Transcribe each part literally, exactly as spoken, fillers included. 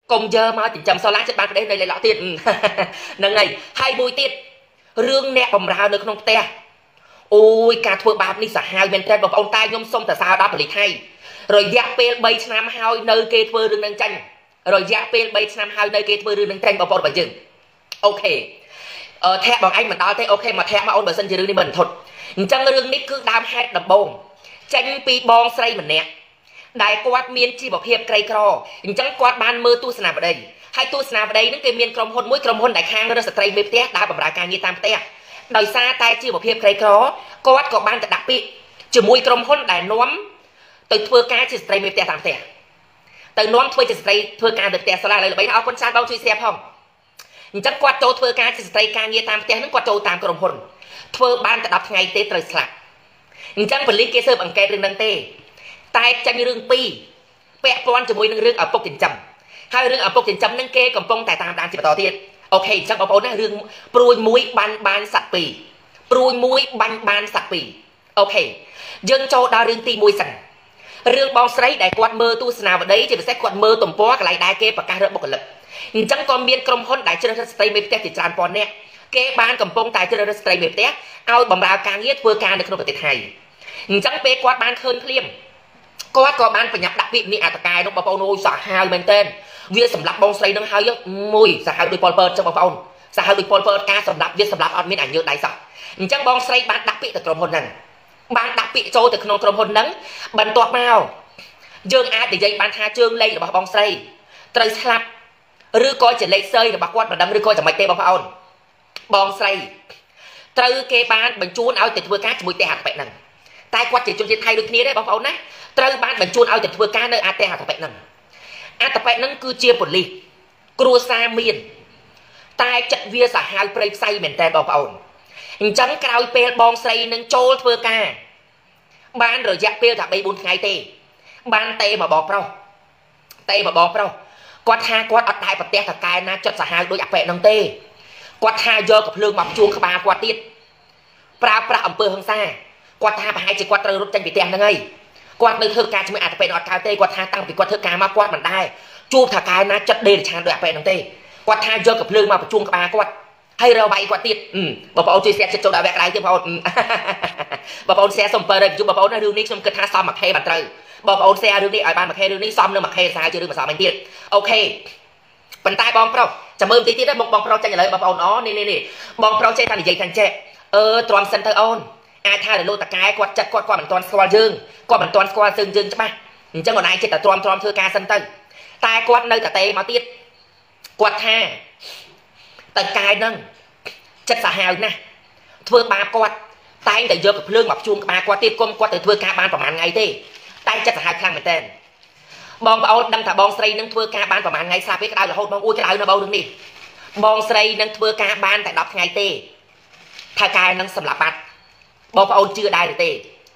កុំយកមកចិញ្ចឹមសូឡាចិត្តបានប្រទេសនៅលេខល្អទៀតហ្នឹងហើយហើយមួយទៀតរឿងអ្នកបំរើនៅក្នុងផ្ទះអូយការធ្វើបាបនេះសាហាវមែនទែនបងប្អូនតែខ្ញុំសុំតែសារដល់ប៉ូលីសថៃរយៈពេលបីឆ្នាំហើយនៅគេធ្វើរឿងនឹងចាញ់រយៈពេលបីឆ្នាំហើយនៅគេធ្វើរឿងនឹងចាញ់បងប្អូនរបស់យើងអូខេអឺធាក់បងឯងមិនដល់ទេអូខេមកធាក់មកអូនបើសិនជារឿងនេះមិនធត់អញ្ចឹងរឿងនេះគឺដើមហេតុដំបូងចេញពីបងស្រីម្នាក់ដែលគាត់មានជីវភាពក្រីក្រអញ្ចឹងគាត់បានមើលទស្សនាបដីហើយទស្សនាបដីហ្នឹងគេមានក្រុមហ៊ុនមួយក្រុមហ៊ុនដែលខាងរកស្ត្រីមេផ្ទះដែលបម្រើការងារតាមផ្ទះដោយសារតែជីវភាពក្រីក្រគាត់ក៏បានទៅដាក់ពាក្យជាមួយក្រុមហ៊ុនដែលនាំទៅធ្វើការជាស្ត្រីមេផ្ទះតាមផ្ទះទៅនាំធ្វើជាស្ត្រីធ្វើការនៅផ្ទះសាលាឥឡូវល្បីអរគុណច្រើនបងជួយ share ផងអញ្ចឹងគាត់ចូលធ្វើការជាស្ត្រីការងារតាមផ្ទះហ្នឹងគាត់ចូលតាមក្រុមហ៊ុនធ្វើបានតែដប់ថ្ងៃទេត្រូវស្លាប់អញ្ចឹងប៉ូលីសគេស៊ើបអង្កេតរឿងហ្នឹងទេតែចាញ់រឿងពីរពាក់ព័ន្ធជាមួយនឹងរឿងឪពុកចិញ្ចឹមហើយរឿងឪពុកចិញ្ចឹមហ្នឹងគេកំពុងតែតាមដានជាបន្តទៀតអូខេអញ្ចឹងបងប្អូនណារឿងព្រួយមួយបានបានសัตว์ពីរព្រួយមួយបាញ់បានសัตว์ពីរអូខេយើងចូលដល់រឿងទីមួយសិនរឿងបងស្រីដែលគាត់មើលទស្សនាវដ្តីជាពិសេសគាត់មើលទំព័រកន្លែងដែលគេប្រកាសរកបុគ្គលិកអញ្ចឹងក៏មានក្រុមហ៊ុនដែលជ្រើសរើសស្ត្រីមេផ្ទះជាច្រើនពាន់នាក់គេបានកំពុងតែជ្រើសរើសស្ត្រីមេផ្ទះឲ្យបម្រើការងារធ្វើការនៅក្នុងប្រទេសថៃអញ្ចឹងពេលគាត់បានឃើញភ្លាមគាត់ក៏បានប្រញាប់ដាក់ពាក្យនេះអតកាយនោះបងប្អូនអូយសាហាវមែនតើវាសម្រាប់បងស្រីនឹងហើយមួយសាហាវដូចប៉ុលពើចឹងបងប្អូនសាហាវដូចប៉ុលពើការសម្រាប់វាសម្រាប់អត់មានអាញើដៃសោះអញ្ចឹងបងស្រីបានដាក់ពាក្យទៅក្រុមហ៊ុនហ្នឹងបានដាក់ពាក្យចូលទៅក្នុងក្រុមហ៊ុនហ្នឹងបន្ទាប់មកយើងអាចនិយាយបានថាជើងលេខរបស់បងស្រីត្រូវស្លាប់ឬក៏ជាលេខសើយរបស់គាត់មិនដឹងឬក៏យ៉ាងម៉េចទេបងប្អូនបងស្រីត្រូវគេបានបញ្ជូនឲ្យទៅធ្វើការជាមួយទេហត្ថបិហ្នឹងតែគាត់ជាជនជាតិថៃដូចគ្នាដែរបងប្អូនណាត្រូវបានបញ្ជូនឲ្យទៅធ្វើការនៅអាទេហត្ថបិហ្នឹងអាត្ថបិហ្នឹងគឺជាប៉ូលីសគ្រួសារមានតែចិត្តវាសាហាវព្រៃផ្សៃមែនតើបងប្អូនអញ្ចឹងក្រោយពេលបងស្រីនឹងចូលធ្វើការបានរយៈពេលថាបីបួនថ្ងៃទេបានទេមកបងប្រុសទេមកបងប្រុសគាត់ថាគាត់អត់ដែរប្រទះតកែណាចិត្តសាហាវដូចអាប៉ែហ្នឹងទេគាត់ថាយកកភ្លើងមកជួងក្បាលគាត់ទៀតប្រើប្រាស់អំពើហិង្សាគាត់ថាប្រហែលជាគាត់ត្រូវរត់ចេញពីផ្ទះហ្នឹងហើយគាត់នៅធ្វើការជាមួយអាប៉ែអត់កើតទេគាត់ថាតាំងពីគាត់ធ្វើការមកគាត់មិនដែរជួបតកែណាចិត្តដេរឆានដូចអាប៉ែហ្នឹងទេគាត់ថាយកកភ្លើងមកជួងក្បាលគាត់ហើយរវាយគាត់ទៀតបងប្អូនជួយ share ចិត្តចូលដល់វគ្គក្រោយទៀតបងប្អូនបងប្អូន share សុំ7ជួយបងប្អូនណារឿងនេះខ្ញុំគិតថាសមមួយ K បានត្រូវបងប្អូន share រឿងនេះឲ្យបានមួយ K រឿងនេះសមនឹងមួយ K សាហាវជារឿងមិនសមឯងទៀតអូខេប៉ុន្តែបងប្រុសចាំមើលបន្តិចទៀតបងបងប្រុសចាញ់ឥឡូវបងប្អូនអូនេះនេះនេះបងប្រុសចេះថានិយាយខាងចេះអឺទ្រាំសិនទៅអូនអាចថាលោកតកែគាត់ចិត្តគាត់គាត់មិនទាន់ស្គាល់យើងគាត់មិនទាន់ស្គាល់យើងយើងច្បាស់អញ្ចឹងខ្លួនឯងចិត្តតែទ្រាំទ្រាំធ្វើការសិនទៅតែគាត់នៅតែទេមកទៀតគាត់ថាតកែហ្នឹងចិត្តសាហាវណាស់ធ្វើបាបគាត់តែងតែយកកភ្លើងមកជួងក្បាលគាត់ទៀតគុំគាត់ទៅធ្វើការបានប្រហែលថ្ងៃទេតែចិត្តសាហាវខ្លាំងមែនតើបងប្អូនដឹងថាបងស្រីនឹងធ្វើការបានប្រហែលថ្ងៃស្រាប់ទេក្តៅរហូតបងអួយក្តៅនៅបងរឿងនេះបងស្រីនឹងធ្វើការបានតែដប់ថ្ងៃទេថៅកែនឹងសម្លាប់បាត់បងប្អូនជឿដែរទេ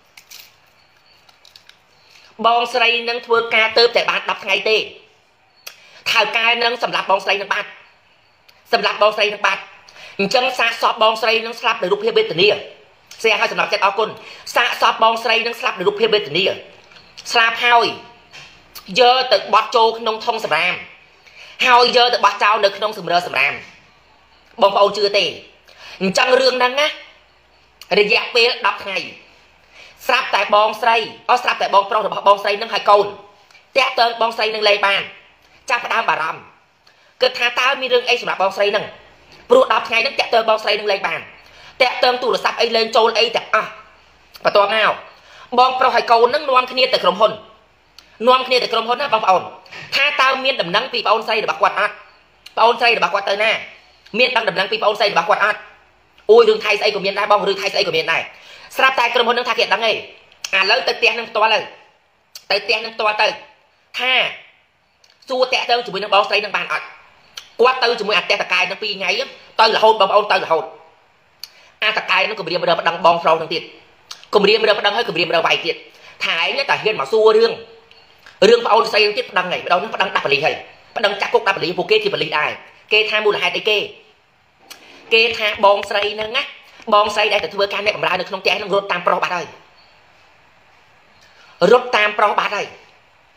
បងស្រីនឹងធ្វើការទៅតែបានដប់ថ្ងៃទេថៅកែនឹងសម្លាប់បងស្រីនឹងបាត់សម្លាប់បងស្រីនឹងបាត់អញ្ចឹងសាកសពបងស្រីនឹងស្លាប់ដោយរូបភាពវេទនាស្អាឲ្យសម្រាប់ចិត្តអរគុណសាកសពបងស្រីនឹងស្លាប់ដោយរូបភាពវេទនាស្លាប់ហើយយកទៅបត់ចូលក្នុងធុងសម្រាមហើយយកទៅបោះចោលនៅក្នុងសម្រើសម្រាមបងប្អូនជឿទេអញ្ចឹងរឿងហ្នឹងណារយៈពេលដប់ថ្ងៃស្រាប់តែបងស្រីអស់ស្រាប់តែបងប្រុសរបស់បងស្រីនឹងហើយកូនតាក់ទងបងស្រីនឹងលេងបានចាប់ផ្ដើមបារម្ភគិតថាតើមានរឿងអីសម្រាប់បងស្រីនឹងព្រោះដប់ថ្ងៃហ្នឹងតាក់ទងបងស្រីនឹងលេងបានតាក់ទងទូរស័ព្ទអីលេងចូលអីទាំងអស់បន្ទាប់មកបងប្រុសហើយកូននឹងនាំគ្នាទៅក្រុមហ៊ុននាំគ្នាទៅក្រុមហ៊ុនណាបងប្អូនថាតើមានដំណឹងពីបងស្រីរបស់គាត់អត់បងស្រីរបស់គាត់ទៅណាមានដឹងដំណឹងពីបងស្រីរបស់គាត់អត់អូយរឿងថៃស្អីក៏មានដែរបងរឿងថៃស្អីក៏មានដែរស្រាប់តែក្រុមហ៊ុននឹងថាគេអត់ដឹងទេឥឡូវទៅផ្ទះនឹងផ្ទាល់ទៅទៅផ្ទះនឹងផ្ទាល់ទៅថាសួរតាក់ទងជាមួយនឹងបងស្រីនឹងបានអត់គាត់ទៅជាមួយអាតេតកែនឹងពីរថ្ងៃទៅរហូតបងប្អូនទៅរហូតអាតកែនឹងគម្រាមរើប្តឹងបងប្រុសនឹងទៀតគម្រាមរើប្តឹងហើយគម្រាមរើវាយទៀតថាឯងតែហ៊ានមកសួររឿងរឿងប្អូនស្រីនឹងទៀតប្តឹងហើយម្ដងនឹងប្តឹងដាក់ប៉ូលីសហើយប្តឹងចាក់គុកដាក់ប៉ូលីសពួកគេជាប៉ូលីសដែរគេថាមូលហេតុអីគេគេថាបងស្រីនឹងណាបងស្រីដែលទៅធ្វើការអ្នកបម្រើនៅក្នុងផ្ទះនឹងរត់តាមប្រុសបាត់ហើយរត់តាមប្រុសបាត់ហើយ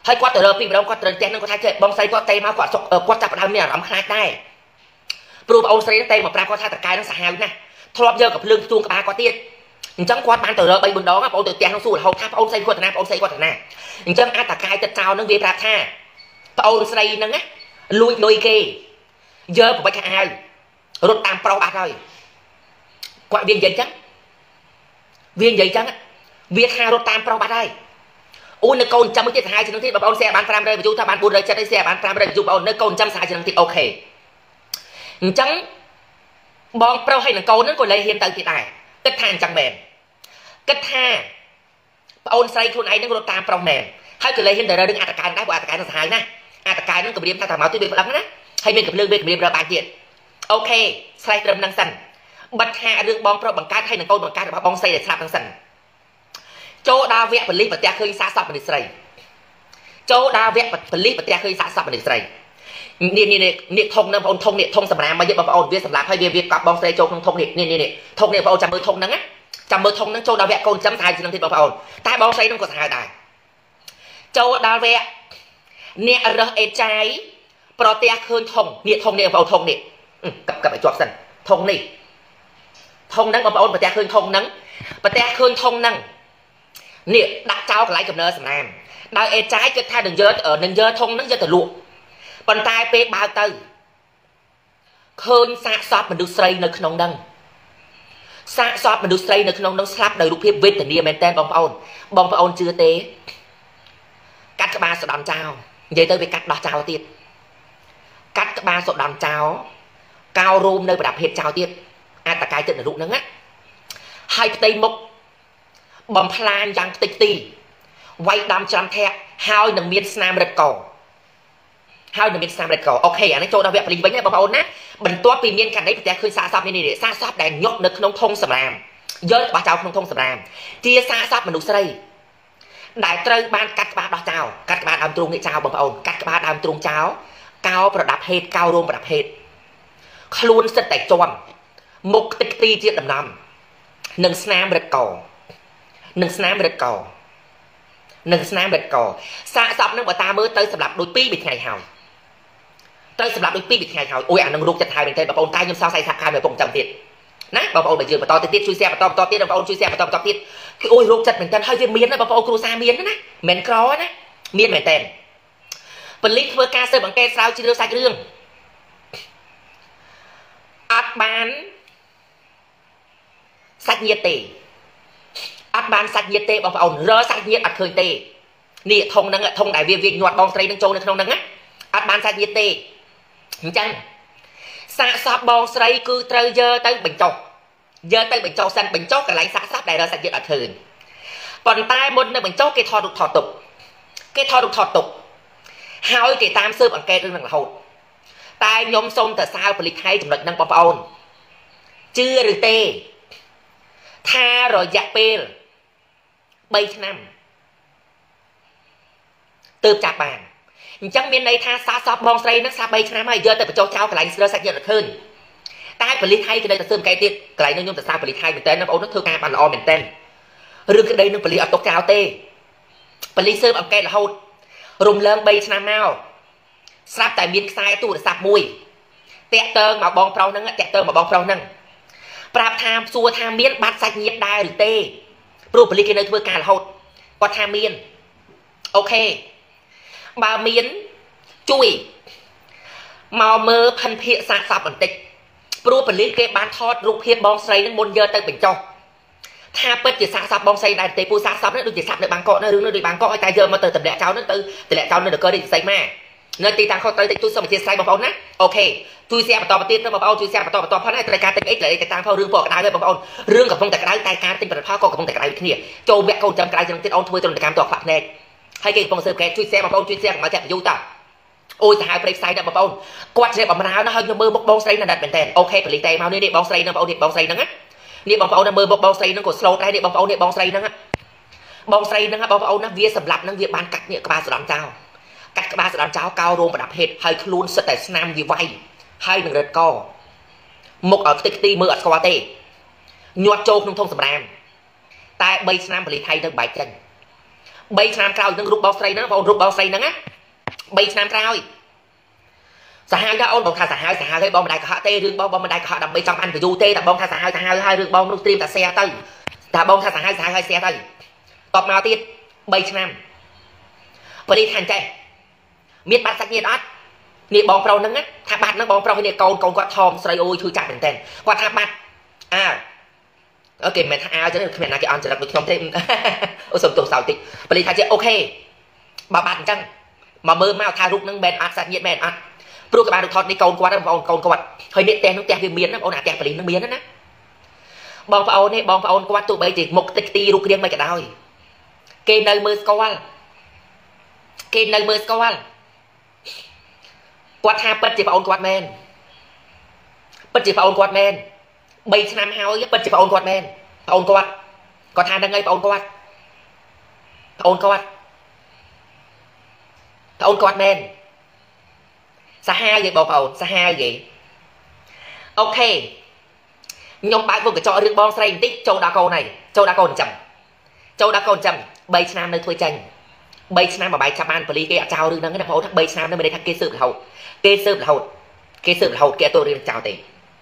ហើយគាត់ទៅរើពីម្ដងគាត់ត្រូវចេះនឹងគាត់ថាចេះបងស្រីគាត់ទេមកគាត់គាត់ចាប់ដើមមានអារម្មណ៍ខ្លាចដែរព្រោះបងអូនស្រីទេមកប្រាប់គាត់ថាតកែនឹងសាហាវណាស់ធ្លាប់យកកំភ្លើងជួងក្បាលគាត់ទៀតអញ្ចឹងគាត់បានទៅរើបីបណ្ដងបងអូនទៅផ្ទះនឹងសួររហូតថាបងអូនស្រីគាត់ទៅណាបងអូនស្រីគាត់ទៅណាអញ្ចឹងអាចតកែចិត្តចោលនឹងវាប្រាប់ថាបងអូនស្រីហ្នឹងណាលួចលុយគេយកប្រវិចខោអាវរត់តាមប្រុសបាត់ហើយគាត់វានិយាយអញ្ចឹងវានិយាយអញ្ចឹងវាថារត់តាមប្រុសបាត់ហើយអូននៅកូនចាំមួយទៀតសាហាវជាងទៀតបងប្អូន share បានfive hundred វីយូថាបានfour hundred seventy ហើយ share បានfive hundredវីយូបងប្អូននៅកូនចាំសាហាវជាងទៀតអូខេអញ្ចឹងបងប្រុសហើយនឹងកូនហ្នឹងក៏លែងហ៊ានទៅទៀតដែរគិតថាអញ្ចឹងមែនគិតថាបងអូនស្រីខ្លួនឯងនឹងរត់តាមប្រុសមែនហើយក៏លែងហ៊ានទៅរើរឿងអត្តកាយដែរព្រោះអត្តកាយនឹងសាហាវណាស់អត្តកាយនឹងគម្រាមថាតាមមកទីវាប្តឹងណាហើយមានកម្លើងវាគម្រាមរើបានទៀតអូខេឆ្លៃត្រឹមហ្នឹងសិនបិទថារឿងបងប្រុសបង្កើតហើយនឹងកូនបង្កើតរបស់បងស្រីដែលស្លាប់ហ្នឹងសិនចូលដល់វគ្គបលិសប្រទះឃើញសាកសពមនុស្សស្រីចូលដល់វគ្គបលិសប្រទះឃើញសាកសពមនុស្សស្រីនេះនេះនេះធុងហ្នឹងបងអូនធុងនេះធុងសម្រាប់មកយកបងប្អូនវាសម្រាប់ឲ្យវាវាកប់បងស្រីចូលក្នុងធុងនេះនេះនេះធុងនេះបងប្អូនចាំមើលធុងហ្នឹងណាចាំមើលធុងហ្នឹងចូលដល់វគ្គកូនចាំសាហាវជាងទៀតបងប្អូនតែបងស្រីហ្នឹងក៏សាហាវដែរចូលដល់វគ្គអ្នករើសអេចាយប្រទះឃើញធុងនេះធុងនេះបងប្អូនធុងនេះកັບកັບឲ្យជាប់សិនធុងនេះធុងហ្នឹងបងប្អូនប្រទះឃើញធុងហ្នឹងប្រទះឃើញធុងហ្នឹងនេះដាក់ចោលកន្លែងកំណើសម្រាមដោយអេចាយគិតថានឹងយកនឹងយកធុងហ្នឹងយកទៅលក់ប៉ុន្តែពេលបើកទៅឃើញសាកសពមនុស្សស្រីនៅក្នុងហ្នឹងសាកសពមនុស្សស្រីនៅក្នុងហ្នឹងស្លាប់ដោយរូបភាពវេទនាមែនតើបងប្អូនបងប្អូនជឿទេកាត់ក្បាលសដន់ចោលនិយាយទៅវាកាត់ដោះចោលទៀតកាត់ក្បាលសដន់ចោលកោរោមនៅប្រដាប់ភេទចោលទៀតអត្តកាយចិត្តនរុហ្នឹងណាហើយផ្ទៃមុខបំផ្លាញយ៉ាងខ្ទេចខ្ទីវាយដំច្រាំធាក់ហើយនឹងមានស្នាមរឹតកហើយនឹងមានស្នាមរឹតកអូខេអានេះចូលដល់វគ្គបលិសវិញណាបងប្អូនណាបន្ទាប់ពីមានករណីប្រទះឃើញសាកសពនេះនេះសាកសពដែលញាក់នៅក្នុងធុងសម្រាមយកក្បាលចោលក្នុងធុងសម្រាមជាសាកសពមនុស្សស្រីដែលត្រូវបានកាត់ក្បាលដោះចោលកាត់ក្បាលដើមទ្រូងនេះចោលបងប្អូនកាត់ក្បាលដើមទ្រូងចោលកោប្រដាប់ហេតុកោរោមប្រដាប់ហេតុខ្លួនសិតតែជាប់មុខខ្ទេចខ្ទីជាដំណំនឹងស្នាមរឹតកនឹងស្នាមរឹតកនឹងស្នាមរឹតកសាកសពនឹងបើតាមមើលទៅសម្រាប់ដូចពីរបីថ្ងៃហើយទៅសម្រាប់ដូចពីរបីថ្ងៃហើយអូយអានឹងរោគចិត្តហើយមែនទេបងប្អូនតែខ្ញុំសង្ស័យថាខែមកពុកចាំទៀតណាបងប្អូនដែលយើងបន្តទៅទៀតជួយ share បន្តបន្តទៀតបងប្អូនជួយ share បន្តបន្តទៀតគឺអូយរោគចិត្តមែនទេហើយវាមានណាបងប្អូនគ្រូសាមានណាមិនក្រណាមានមែនទេប៉ូលីសធ្វើការស៊ើបអង្កេតស្រាវជ្រាវសាច់រឿងអត់បានសាច់ញាតិទេអត់បានសាច់ញាតិទេបងប្អូនរើសាច់ញាតិអត់ឃើញទេនេះធុងហ្នឹងធុងដែលវាវាញាត់បងស្រីនឹងចូលនៅក្នុងហ្នឹងណាអត់បានសាច់ញាតិទេអញ្ចឹងសាកសពបងស្រីគឺត្រូវយកទៅបញ្ចុះយកទៅបញ្ចុះសិនបញ្ចុះកន្លែងសាកសពដែលរើសាច់ញាតិអត់ឃើញប៉ុន្តែមុននៅបញ្ចុះគេថតរូបថតទុកគេថតរូបថតទុកហើយគេតាមស៊ើបអង្កេតរឿងហ្នឹងរហូតតែខ្ញុំសូមទៅសើប៉ូលីសថៃចំណុចហ្នឹងបងប្អូនជឿឬទេថារយៈពេល3ឆ្នាំទើបចាប់បានអញ្ចឹងមានន័យថាសាកសពបងស្រីនឹងស្លាប់3ឆ្នាំហើយយកទៅបញ្ចុះចោលកន្លែងស្រើសាច់ញាតិអត់ឃើញតែប៉ូលីសថៃគេនៅតែស៊ើបអង្កេតទៀតកន្លែងនោះខ្ញុំទៅសារប៉ូលីសថៃមែនតើបងប្អូនធ្វើការបានល្អមែនតើរឿងក្តីនឹងប៉ូលីសអត់ຕົកចោលទេប៉ូលីសស៊ើបអង្កេតរហូតរំលង3ឆ្នាំមកស្រាប់តែមានខ្សែទូរស័ព្ទមួយតាក់ទងមកបងប្រុសហ្នឹងតាក់ទងមកបងប្រុសហ្នឹងប្រាប់ថាសួរថាមានបាត់សាច់ញាតិដែរឬទេព្រោះប៉ូលីសគេនៅធ្វើការរហូតគាត់ថាមានអូខេបើមានជួយមកមើលផិនភាកសាកសពបន្តិចព្រោះប៉ូលីសគេបានថតរូបភាពបងស្រីនឹងមុនយកទៅបញ្ចុះថាពិតជាសាកសពបងស្រីដែរទេពូសាកសពនេះដូចជាសាប់នៅបាងកកនៅរឿងនោះដូចបាងកកឲ្យតែយកមកទៅតម្លាក់ចោលនោះទៅតម្លាក់ចោលនៅនគររាជសីមានៅទីតាំងខុសត្រូវតិចទូសូមអធិស្ឋានបងប្អូនណាអូខេជួយ share បន្តបន្តទៀតទៅបងប្អូនជួយ share បន្តបន្តផងហើយត្រូវការទិញអីត្រូវតែតាមផងរឿងពណ៌ក្តៅហើយបងប្អូនរឿងកំពុងតែក្តៅតែការទិញផលិតផលក៏កំពុងតែក្តៅដូចគ្នាចូលវគ្គកូនចាំក្តៅជាងទៀតអូនធ្វើទរណកម្មតខ្វាក់ភ្នែកហើយគេកំពុងស៊ើបអង្កេតជួយ share បងប្អូនជួយ share មកចាក់យូរតអូយទៅហៅព្រៃផ្សាយដល់បងប្អូនគាត់ជ្រាបបំរើណាហើយខ្ញុំមើលមុខបងស្រីណាស់មែនតើអូខេប៉ូលីសតែមកនេះនេះបងស្រីហ្នឹងបងប្អូននេះបងស្រីហ្នឹងណានេះបងប្អូនមើលមុខបងស្រីហ្នឹងក៏ slow ដែរនេះបងប្អូននេះបងស្រីហ្នឹងបងស្រីហ្នឹងបងប្អូនណាវាសម្លាប់ហ្នឹងវាបានកាត់នេះក្បាលស្ដំចោលកាត់ក្បាលស្ដំចោលកោរោមប្រដាប់ហេតុហើយខ្លួនសិតតែស្នាមវាវាយហើយនឹងរឹតកមុខឲ្យខ្ទេចខ្ទីមើលអត់ស្គាល់ទេញាត់ចូលក្នុងធុងសម្រាមតែ3ឆ្នាំប៉ូលីសថៃទៅបែកចេញ bay nam cao nhưng rút bao say nó bao rút bao say nó á bay nam cao xã hai ra ôn bông thà xã hai xã hai cái bông đại cả tê rương bông bông đại cả đầm bay trong anh phải du tê tập bông thà xã hai xã hai hai rương bông stream ta xe tới ta bông thà xã hai xã hai xe tới tập nào tiết bay nam và đi thành chạy miết bắt sắc nhiệt át nhiệt bông pro nắng á thà bát nó bông pro nhiệt cầu cầu quạt thòm xoay ôi chui chặt đèn đèn quạt thà bát à ok mẹ thà ao cho nên mẹ nào cái ănจะรับđược không thêm ôi sầm tụt sào tị và đi thành chạy ok bà bạn chăng mà mơ mau thà rút nắng bèn át sắc nhiệt bèn átปลูกกับบ้านดูทอดในกองกวาดบองกองกวาดเฮ้ยเนี่ยแตงน้องแตงเมียนนะเอาหน้าแตงปลีน้องเมียนนั่นนะบองพระเอาเนี่ยบองพระเอากวาดตัวใบจีหมกตีตีรูกเรียงไม่กระดาวเกณฑ์ในมือกวาดเกณฑ์ในมือกวาดกวาดหาปัจจิพระเอากวาดแมนปัจจิพระเอากวาดแมนใบชนามเฮาเนี่ยปัจจิพระเอากวาดแมนพระเอากวาดกวาดทานยังไงพระเอากวาดพระเอากวาดพระเอากวาดแมนxã hai vậy bầu bầu xã hai vậy ok nhom bãi vùng cái cho riêng bon say tích châu đa câu này châu đa câu chậm châu đa câu chậm bay nam nơi thôi tranh bay nam mà bay chạm an và lý cái chào đừng nâng cái hậu thắc bay nam nơi đây thắc kê sự là hậu kê sự là hậu kê sự là hậu kê tôi riêng chào tiền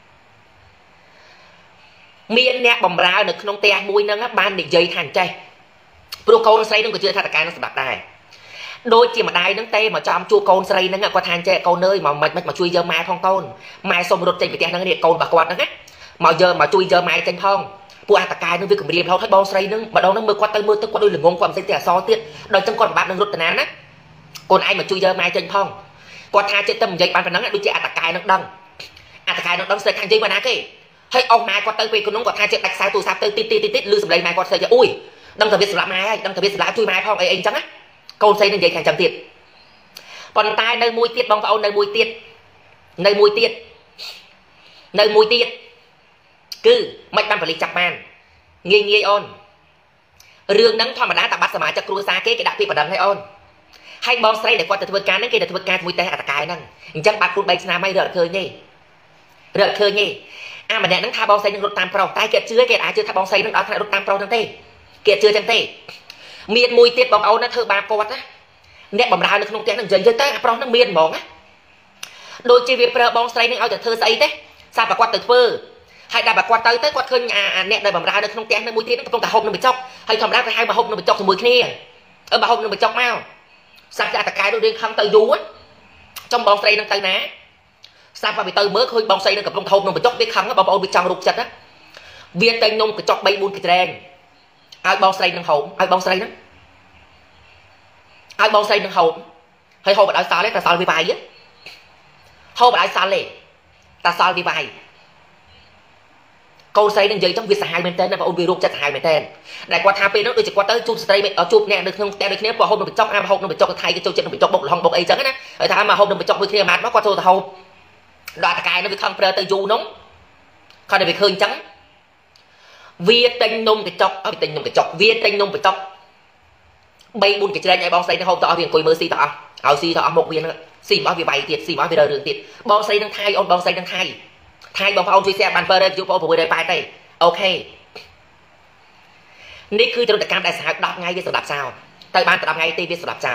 miên nè bầm ra được không te mùi nâng á ban để dây thành chay pro câu say đừng có chưa thay cái nó sẽ bạc đài đôi chỉ mà đai nâng tê mà cho ông chua con say nâng qua than che câu nơi mà mà mà chui giờ mai phong tôn mai xong rụt trên bị tè nâng điện câu bà quạt nâng á mà giờ mà chui giờ mai trên phong pua ta cài nâng việc cầm riêng thâu thấy bon say nâng mà đâu nó mưa qua tay mưa tức qua đôi lưng ngông qua xây tè so tiết đôi trong con bạn nâng rụt tàn án á còn ai mà chui giờ mai trên phong qua than trên tâm dây ban phải nâng đôi chị ta cài nâng đằng ta cài nâng đằng xây khang dây mà ná kì hay ông mai qua tay về con nông qua than trên đặt sai tù sạp tê tít tít tít lư sầm lấy mai qua xây cho ui đằng thời biết sầm mai đằng thời biết sầm chui mai phong ấy anh trắng á câu xây nên vậy càng chậm tiệt còn tai nơi mũi tiết bong vào nơi mũi tiết nơi mũi tiết nơi mũi tiết cứ mạch ban phải lịch chặt man nghi nghi on rương nắng thoa mà đá tập bắt sả chặt cua xa kế cái đặc biệt và đầm hay on hay bong xây để qua từ vượt cá đến kia từ vượt cá mũi tay à cái năng chắc bạn phút bay nam may rợn khơi nhỉ rợn khơi nhỉ à mà nè nắng tha bong xây nắng rút tam pro tai kiệt chưa kiệt ai chưa tha bong xây nắng đó thay rút tam pro thằng tê kiệt chưa thằng tê miền mùi tiết bóng ấu nó thơ ba quạt á nét bóng ra nó không kén nó dần dần tới nó miền mỏng á đôi chi việc bóng say nó ao từ thơ say thế sao bà quạt từ phơ hay là bà quạt tới tới quạt khơi nhà nét đời bóng ra nó không kén nó mùi tiết nó không cả hộp nó bị chọc hay thầm ra hai bà hộp nó bị chọc từ mùi kia ở bà hộp nó bị chọc mau sao ra cả cái đôi riêng không tới du á trong bóng say nó tới ná sao bà bị tới mới khơi bóng say nó gặp trong hộp nó bị chọc biết khăn á bóng ấu bị trong rụt chặt á viên tay nhung cái chọc bay buôn cái đèn ai bong say nâng hậu ai bong say đó ai bong say nâng hậu hay hậu bạn sao lấy ta sao bị bài á hậu bạn sao lấy ta sao bị bài câu say nâng dây trong việc xài hai bên tên là ôn virus chặt hai bên tên đại qua tham nó được chỉ qua tới chụp stay ở chụp nè được không te được nếu qua hôm nó bị chọc am hôm nó bị chọc thay cái châu chân nó bị chọc bụng hông bụng ấy chẳng á ở thà mà hôm nó bị chọc với kia mà nó qua thôi hậu đoạn cài nó bị không pre tới du nóng còn để bị khơi trắng vía tinh nung cái chọc ở tinh nung cái chọc vía tinh nung cái chọc bay buôn cái chơi này bong say nó không tao tiền coi mơ si tao ao si tao một viên nữa si bao vì bay tiệt si bao vì đời đường tiệt bong say đang thay ông bong say đang thay thay bong ông chui xe bàn phơ đây chụp ông vừa đây bài đây okนี่คือจะรู้จักการได้สาวดับไงวิสดับสาวแต่บ้านจะดับไงตีวิสดับสาว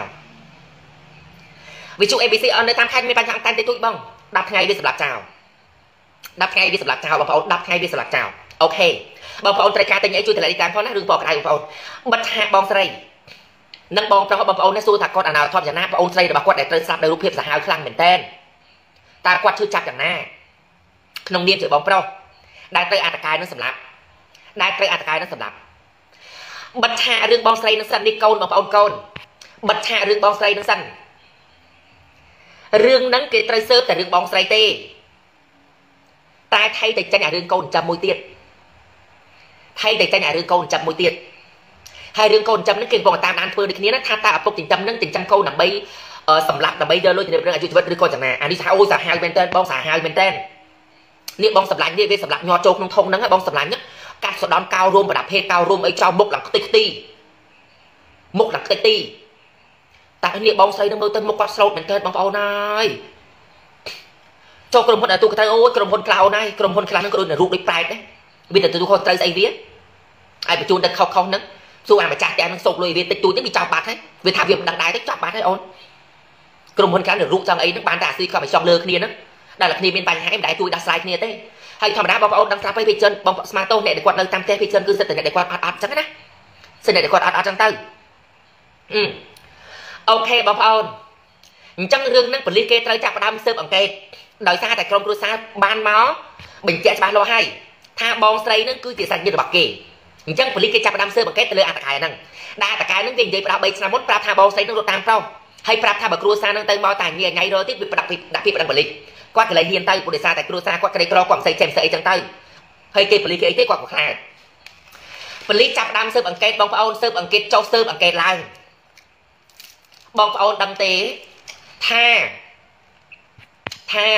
วิจูเอบีซีเอาในตามใครไม่ปัญหาการตีตุ้ยบ้องดับไงวิสดับสาวดับไงวิสดับสาวบางคนดับไงวิสดับสาวโอเคบางคนตรายการแต่ยังช่วยแต่ละการเพราะนั่นเรื่องบอกอะไรบางคนบัตรหาบองใส่นั่งบองเพราะบางคนนั่นสู้ถักก้อนอ่านทอดอย่างหน้าบางคนใส่แต่บางคนแต่เติร์ดซับในรูปเพียบสหายคลั่งเหมือนเต้นตากวัดชื่อจับอย่างหน้าขนมเนียมเสือบองเพราะได้เตยอัตกายนั่นสำหรับได้เตยอัตกายนั่นสำหรับบัตรหาเรื่องบองใส่นั่นสั่นนี่โกนบางคนโกนบัตรหาเรื่องบองใส่นั่นสั่นเรื่องนั้นเกิดเตยเซิร์ฟแต่เรื่องบองใส่เต้ตายไทยแต่จะหาเรื่องโกนจำมวยเตี้ยthay để cái nhà rương câu chậm mùi tiệt hai rương câu chậm nó kinh còn tam an phơi được kia nó tha ta phục tình chậm nâng tình chậm câu nằm bay sầm lạp nằm bay giờ lôi thì được chụp vật rương câu chẳng nè anh đi xả ôi xả hai bên tên bong xả hai bên tên niệm bong sầm lạnh đi về sầm lạnh nhọ trâu nông thôn nắng bong sầm lạnh nhá cắt sọt đón cao rôm và đạp hết cao rôm ấy cho mốc là tê tê mốc là tê tê tại niệm bong xây nó mơ tên mốc quạt sâu bên tên bong phao này cho cầm hồn là tu cái tay ôi cầm hồn cào này cầm hồn cào nó có đôi là rụt đi prai đấy bây giờ tôi không tay say vía ai bị chôn đặt khâu khâu nấng សួរអាម្ចាស់តែនឹងសុកលុយវាតិចតួចនេះវាចោលបាត់ហើយវាថាវាមិនដឹងដែរទៅចាប់បាត់ហើយអូនក្រុមហ៊ុនកាន់រូបចង់អីហ្នឹងបានតែអាស៊ីខំឲ្យចង់លើគ្នាហ្នឹងដែលតែគ្នាមានបញ្ហាមិនដែរទួយដោះស្រាយគ្នាទេហើយធម្មតាបងប្អូនដឹងស្រាប់ហើយវាចិនបងស្មាតោអ្នកដែលគាត់នៅតាមផ្ទះវាចិនគឺសិតតែអ្នកដែលគាត់អត់អត់ចឹងណាសិតអ្នកដែលគាត់អត់អត់ចឹងទៅអូខេបងប្អូនអញ្ចឹងរឿងហ្នឹងប៉ូលីសគេត្រូវចាប់ផ្ដើមស៊ើបអង្កេតដោយសារតែក្រុមគ្រួសារបានមកបញ្ជាក់ច្បាស់លាស់ហើយថាបងស្រីហ្នឹងគឺជាសាច់ញាតិរបស់គេអញ្ចឹងប៉ូលីសគេចាប់ផ្ដើមស៊ើបអង្កេតទៅលើអត្តកាយហ្នឹងដែលអត្តកាយហ្នឹងគេនិយាយប្រាប់បីឆ្នាំមុនប្រាប់ថាបងស្រីហ្នឹងរត់តាមប្រុសហើយប្រាប់ថាបើគ្រួសារហ្នឹងទៅមកតែញ៉ៃញ៉ៃរត់ទៀតវាដាក់ពីដាក់ពីប្តឹងប៉ូលីសគាត់កន្លែងហ៊ានទៅពុទ្ធិសាតែគ្រួសារគាត់ក្រីក្រគាត់មិនស្អីចេះមិនស្អីចឹងទៅហើយគេប៉ូលីសគេអីទេគាត់ក៏ខ្លាចប៉ូលីសចាប់ផ្ដើមស៊ើបអង្កេតបងប្អូនស៊ើបអង្កេតចុះស៊ើបអង្កេតឡើងបងប្អូនដឹងទេថាថា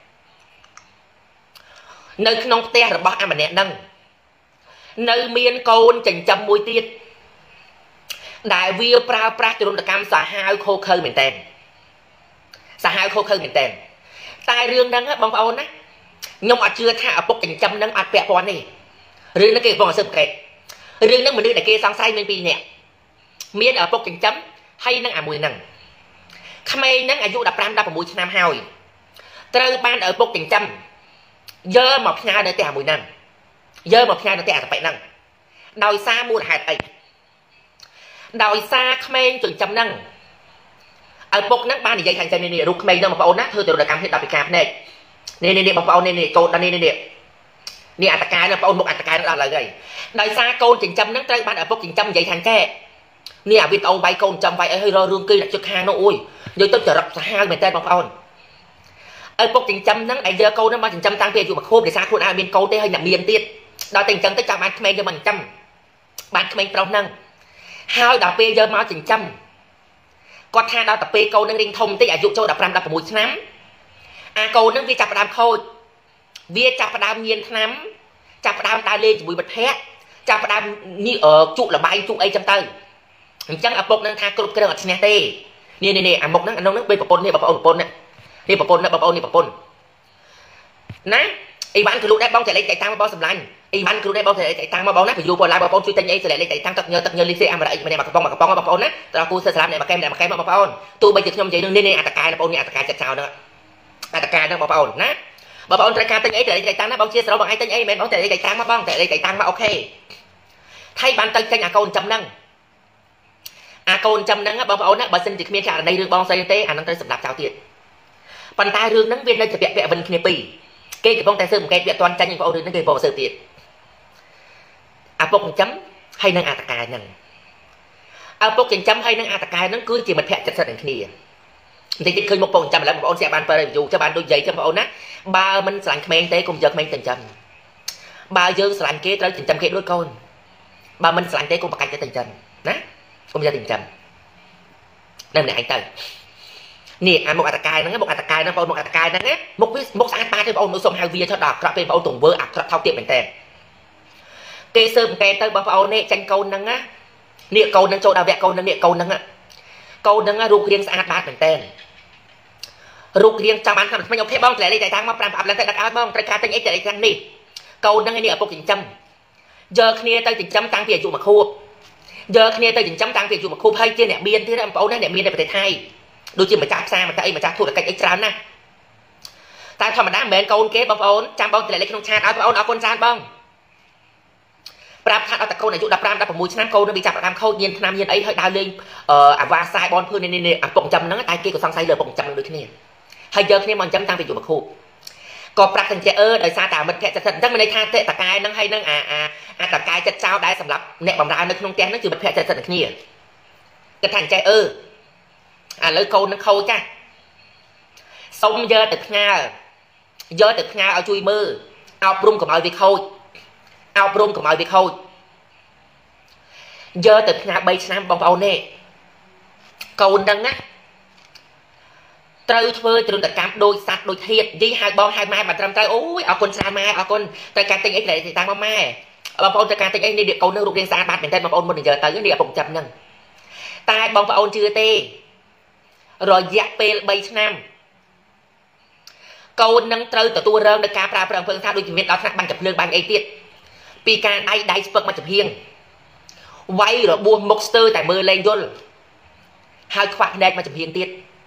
នៅក្នុងផ្ទះរបស់អាម្នាក់ហ្នឹងនៅមានកូនចិញ្ចឹមមួយទៀតដែលវាប្រើប្រាស់ទរណកម្មសាហាវខូខើមែនតើសាហាវខូខើមែនតើតែរឿងហ្នឹងបងប្អូនណាខ្ញុំអត់ជឿថាឪពុកចិញ្ចឹមហ្នឹងអត់ពាក់ព័ន្ធទេរឿងហ្នឹងគេកំពុងស៊ើបអង្កេតរឿងហ្នឹងមនុស្សដែលគេសង្ស័យមានពីរនាក់មានឪពុកចិញ្ចឹមហើយនឹងអាមួយហ្នឹងក្មេងហ្នឹងអាយុដប់ប្រាំ ដប់ប្រាំមួយឆ្នាំហើយត្រូវបានឪពុកចិញ្ចឹមយកមកផ្ញើនៅផ្ទះមួយហ្នឹងយកមកផ្ញើនៅផ្ទះអាតប៉ិហ្នឹងដោយសារមូលហេតុអីដោយសារក្មេងចិញ្ចឹមហ្នឹងឪពុកហ្នឹងបាននិយាយខាងចេញនេះរូបក្មេងហ្នឹងបងប្អូនណាធ្វើទៅរកម្មភាពដល់ពិការភ្នែកនេះនេះបងប្អូននេះនេះកូននេះនេះនេះអត្តកាយបងប្អូនមុខអត្តកាយដល់ឥឡូវហើយដោយសារកូនចិញ្ចឹមហ្នឹងត្រូវបានឪពុកចិញ្ចឹមនិយាយខាងកែនេះអាវីដេអូវាយកូនចិញ្ចឹមវាយអីហើយររឿងគេដាក់ជឹកខាងនោះអូយនិយាយទៅចរិតសាហាវមែនតើបងប្អូនឪពុកចិញ្ចឹមហ្នឹងឯងយកកូនហ្នឹងមកចិញ្ចឹមតាំងពីអាយុមួយខួបដោយសារខ្លួនឯងមានកូនទេហើយអ្នកមានទៀតដល់តែអញ្ចឹងទៅចាំបានក្មេងយកមកចិញ្ចឹមបានក្មេងប្រុសហ្នឹងហើយដល់ពេលយកមកចិញ្ចឹមគាត់ថាដល់តែពេលកូននឹងរៀងធំតិចអាយុចូលដប់ប្រាំ ដប់ប្រាំមួយឆ្នាំអាកូននឹងវាចាប់ផ្ដើមខូចវាចាប់ផ្ដើមញៀនថ្នាំចាប់ផ្ដើមដើរលេងជាមួយមិត្តភ័ក្តិចាប់ផ្ដើមនេះជក់លបាយជក់អីចឹងទៅអញ្ចឹងឪពុកនឹងថាគ្រប់គ្រងអត់ឈ្នះទេនេះនេះអាមុខហ្នឹងអានោះហ្នឹងពេលប្រពន្ធនេះបងប្អូនប្រពន្ធនេះប្រពន្ធនេះបងប្អូននេះប្រពន្ធណាអីបានគ្រូដែរបងចែកលេខចែកតាំងមកបងសម្លាញ់អីបានគ្រូដែរបងចែកលេខចែកតាំងមកបងណាពយូពលឡាយបងប្អូនជួយទិញអីចែកលេខចែកតាំងទឹកញើទឹកញើលីសេអាមេរិកម្នាក់មកកំប៉ុងមកកំប៉ុងបងប្អូនណាតើគូសិស្សស្លាប់អ្នកមកកែមអ្នកមកកែមបងប្អូនទោះបីជាខ្ញុំនិយាយនឹងនេះនេះអត្តកាយបងប្អូននេះអត្តកាយចិត្តចោលហ្នឹងអត្តកាយហ្នឹងបងប្អូនណាបងប្អូនត្រូវការទិញអីចែកលេខចែកតាំងណាបងជាស្រោបងឯងទិញអីមិនមែនបងចែកលេខចែកតាំងមកបងចែកលេខចែកតាំងមកអូខេថៃបានទៅចេញអាកូនចំហ្នឹងអាកូនចំហ្នឹងបងប្អូនណាបើសិនជាគ្មានករណីរឿងបងស្រីទេអាហ្នឹងត្រូវសម្រាប់ចោលទៀតប៉ុន្តែរឿងហ្នឹងវានៅជាពាក់ពាក់វិនគ្នាពីរគេកំពុងតែស៊ើបអង្កេតវាអត់ទាន់ចាញ់បងប្អូនរឿងហ្នឹងគេកំពុងស៊ើបទៀតឪពុកចិញ្ចឹមហើយនឹងអត្តកាយហ្នឹងឪពុកចិញ្ចឹមហើយនឹងអត្តកាយហ្នឹងគឺជាមិត្តភក្តិចិត្តសិតនឹងគ្នាបន្តិចទៀតឃើញមុខបងចិញ្ចឹមឥឡូវបងប្អូនស្រាប់បានបើយូរចាំបានដូចនិយាយចឹងបងប្អូនណាបើមិនស្រឡាញ់ក្មេងទេកុំយកក្មេងចិញ្ចឹមបើយើងស្រឡាញ់គេត្រូវចិញ្ចឹមគេដូចកូនបើមិនស្រឡាញ់ទេកុំបកាច់ទៅចិញ្ចឹមណាកុំយកចិញ្ចឹមនៅម្នាក់ឯងទៅនេះអាមុខអត្តកាយហ្នឹងមុខអត្តកាយហ្នឹងបងមុខអត្តកាយហ្នឹងមុខវាមុខស្អាតបាតទេបងប្អូននៅសុំហៅវាទៅដល់អាក្រក់ពេលបងប្អូនទង្វើអាក្រក់ថោកទាបមែនតើគេស៊ើបអង្កេតទៅបងប្អូននេះចាញ់កូនហ្នឹងណានេះកូនហ្នឹងចូលដល់វគ្គកូនហ្នឹងនេះកូនហ្នឹងកូនហ្នឹងរូបរាងស្អាតបាតមែនតើរូបរាងចាំបានតាមថ្មីអូខេបងតែលេខតែតាំងមកប្រាំប្រាប់ឡើងទៅដឹកឲ្យបងត្រូវការទិញអីតែលេខទាំងនេះកូនហ្នឹងនេះឪពុកចិញ្ចឹមយកគ្នាទៅចិញ្ចឹមតាំងពីអាយុមួយខួបយកគ្នាទៅចិញ្ចឹមតាំងពីអាយុមួយខួបហើយជាអ្នកមានទៀតបងប្អូនណាអ្នកមាននៅប្រទេសថៃដូចជាម្ចាស់ផ្សារម្ចាស់អីម្ចាស់ធុរកិច្ចអីច្រើនណាស់តែធម្មតាមិនមែនកូនគេបងប្អូនចាំបងតែលេខក្នុងឆាតឲ្យបងប្អូនអរគុណច្រើនបងប្រាប់ថាដល់តែកូនអាយុដប់ប្រាំ ដប់ប្រាំមួយឆ្នាំកូននឹងវាចាប់ផ្ដើមខូចញៀនថ្នាំញៀនអីហើយដើរលេងអាវ៉ាសាយបនភឿននេះនេះអាពុកចិញ្ចឹមហ្នឹងតែគេក៏សង្ស័យលើពុកចិញ្ចឹមនឹងដូចគ្នាហើយយកគ្នាមកចិញ្ចឹមតាំងពីអាយុមួយខួបក៏ប្រាប់ទាំងចេះអឺដោយសារតែមិត្តភក្តិចិត្តអញ្ចឹងមានន័យថាតតកាយហ្នឹងហើយនឹងអាអាអាតកាយចិត្តចោលដែលសម្រាប់អ្នកបម្រើនៅក្នុងផ្ទះហ្នឹងគឺមិត្តភក្តិចិត្តចិត្តគ្នាគិតថាចេះអឺឥឡូវកូននឹងខូចចាស់សុំយកទៅផ្ញើយកទៅផ្ញើឲ្យជួយមើលអប់រំកុំឲ្យវាខូចអប់រំកុំឲ្យវាខូចយកទៅផ្ញើបីឆ្នាំបងប្អូននេះកូនហ្នឹងណាត្រូវធ្វើទរណកម្មដូចសត្វដូចធាតុនិយាយហៅបងហៅម៉ែមិនត្រឹមត្រូវអូយអរគុណច្រើនម៉ែអរគុណត្រូវការទិញអីទៅតាំងមកម៉ែបងប្អូនត្រូវការទិញអីនេះកូននឹងរូបរាងស្អាតបាត់មែនតើបងប្អូនមុននឹងយកទៅនេះឪពុកចាប់ហ្នឹងតែបងប្អូនជឿទេរយៈពេលបីឆ្នាំកូននឹងត្រូវទទួលរងដោយការប្រើប្រាស់អំពើថាដូចជាមានដល់ថ្នាក់បាញ់កាភ្លើងបាញ់អីទៀតពីការដៃដៃស្ពឹកមកចំហៀងវាយរបួសមុខស្ទើរតែមើលលែងយល់ហើយខ្វាក់ភ្នែកមកចំហៀងទៀត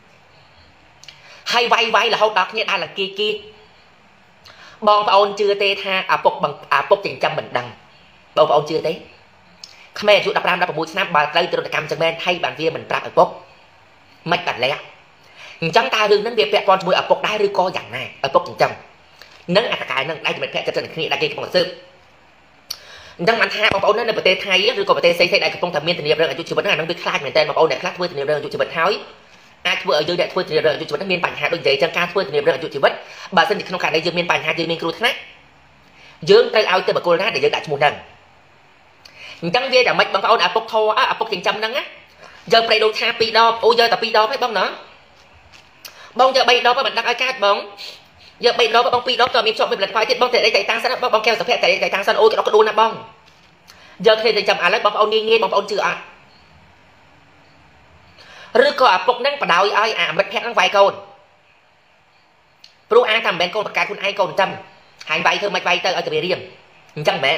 ហើយវាយវាយរហូតដល់គ្នាដល់លគីគីបងប្អូនជឿទេថាឪពុកឪពុកចិញ្ចឹមមិនដឹងបងប្អូនជឿទេក្មេងអាយុដប់ប្រាំ ដប់ប្រាំមួយឆ្នាំបើត្រូវទរណកម្មចឹងមែនហើយបានវាមិនប្រាប់ឪពុកមិនបាត់លះអញ្ចឹងតើរឿងហ្នឹងវាពាក់ព័ន្ធជាមួយឪពុកដែរឬក៏យ៉ាងណាឪពុកចិញ្ចឹមនឹងអត្តកាយនឹងដៃជំនិតភ័ក្រចិត្តគ្នាដែលគេកំពុងស៊ើបអញ្ចឹងបានថាបងប្អូននៅប្រទេសថៃឬក៏ប្រទេសផ្សេងៗដែលកំពុងតែមានធានារឹងអាយុជីវិតហ្នឹងអានឹងវាខ្លាចមែនតើបងប្អូនអ្នកខ្លះធ្វើធានារឹងអាយុជីវិតហើយអាចធ្វើឲ្យយើងអ្នកធ្វើធានារឹងអាយុជីវិតហ្នឹងមានបញ្ហាដូចនិយាយអញ្ចឹងការធ្វើធានារឹងអាយុជីវិតបើសិនជាក្នុងករណីយើងមានបញ្ហាយើងមានគ្រោះថ្នាក់យើងត្រូវឲ្យទៅបុគ្គលណាដែលយើងដាក់ឈ្មោះហ្នឹងអញ្ចឹងវាតែមិនបងប្អូនឪពុកធေါ်ឪពុកចិញ្ចឹមហ្នឹងណាយើងប្រេដូនថាពីរដបអូយើងតែពីរដបទេបងណាបងយកបីដបមិនដឹងឲ្យកើតបងយកបីដបបងពីរដបតើមានជាប់មានផលិតផលទៀតបងតែដេកតាំងសិនបងបងកែវសុភ័ក្រតែដេកតាំងសិនអូយក្តោបក្តួនណាបងយកគ្នាទៅចាំឥឡូវបងប្អូនងាយងាយបងប្អូនជឿអត់ឬក៏ឪពុកហ្នឹងបដ ாய் ឲ្យអាមិត្តភ័ក្រហ្នឹងវាយកូនព្រោះអាថាមិនមែនកូនបកាខ្លួនឯងកូនចាំហាញវាយធ្វើមិនវាយទៅឲ្យតែវារៀមអញ្ចឹងមែន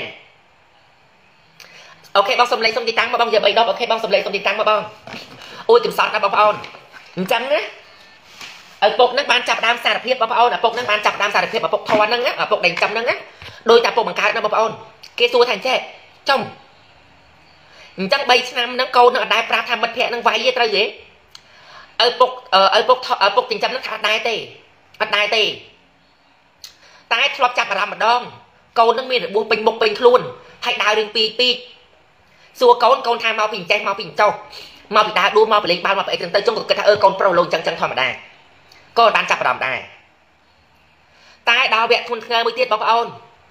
អូខេបងសុំលេខសុំទីតាំងមកបងយកបីដបអូខេបងសុំលេខសុំទីតាំងមកបងអូយកំសត់ណាបងប្អូនអញ្ចឹងណាឪពុកហ្នឹងបានចាប់ដើមសារភាពបងប្អូនឪពុកហ្នឹងបានចាប់ដើមសារភាពឪពុកធន់ហ្នឹងឪពុកដែលចាំហ្នឹងណាដោយតែឪពុកបង្កើតណាបងប្អូនគេសួរថាអញ្ចេះចំអញ្ចឹងបីឆ្នាំហ្នឹងកូននឹងអត់ដែរប្រាប់ថាមិត្តភ័ក្ដិនឹងវាយទេត្រូវទេឪពុកឪពុកឪពុកចិញ្ចឹមហ្នឹងថាអត់ដែរទេអត់ដែរទេតែធ្លាប់ចាប់អារម្មណ៍ម្ដងកូននឹងមានរបួសពេញមុខពេញខ្លួនហើយដើររឿងពីពីសួរកូនកូនថាមកពីចេះមកពីចុះមកពីដើរដួលមកប្រលេងបាល់មកអីចឹងទៅចុងក៏គិតថាអឺកូនប្រុសលោកចឹងចឹងធម្មតាកូនបានចាប់អារម្មណ៍ដែរតែដល់វគ្គធ្ងន់ធ្ងរមួយទៀតបងប្អូ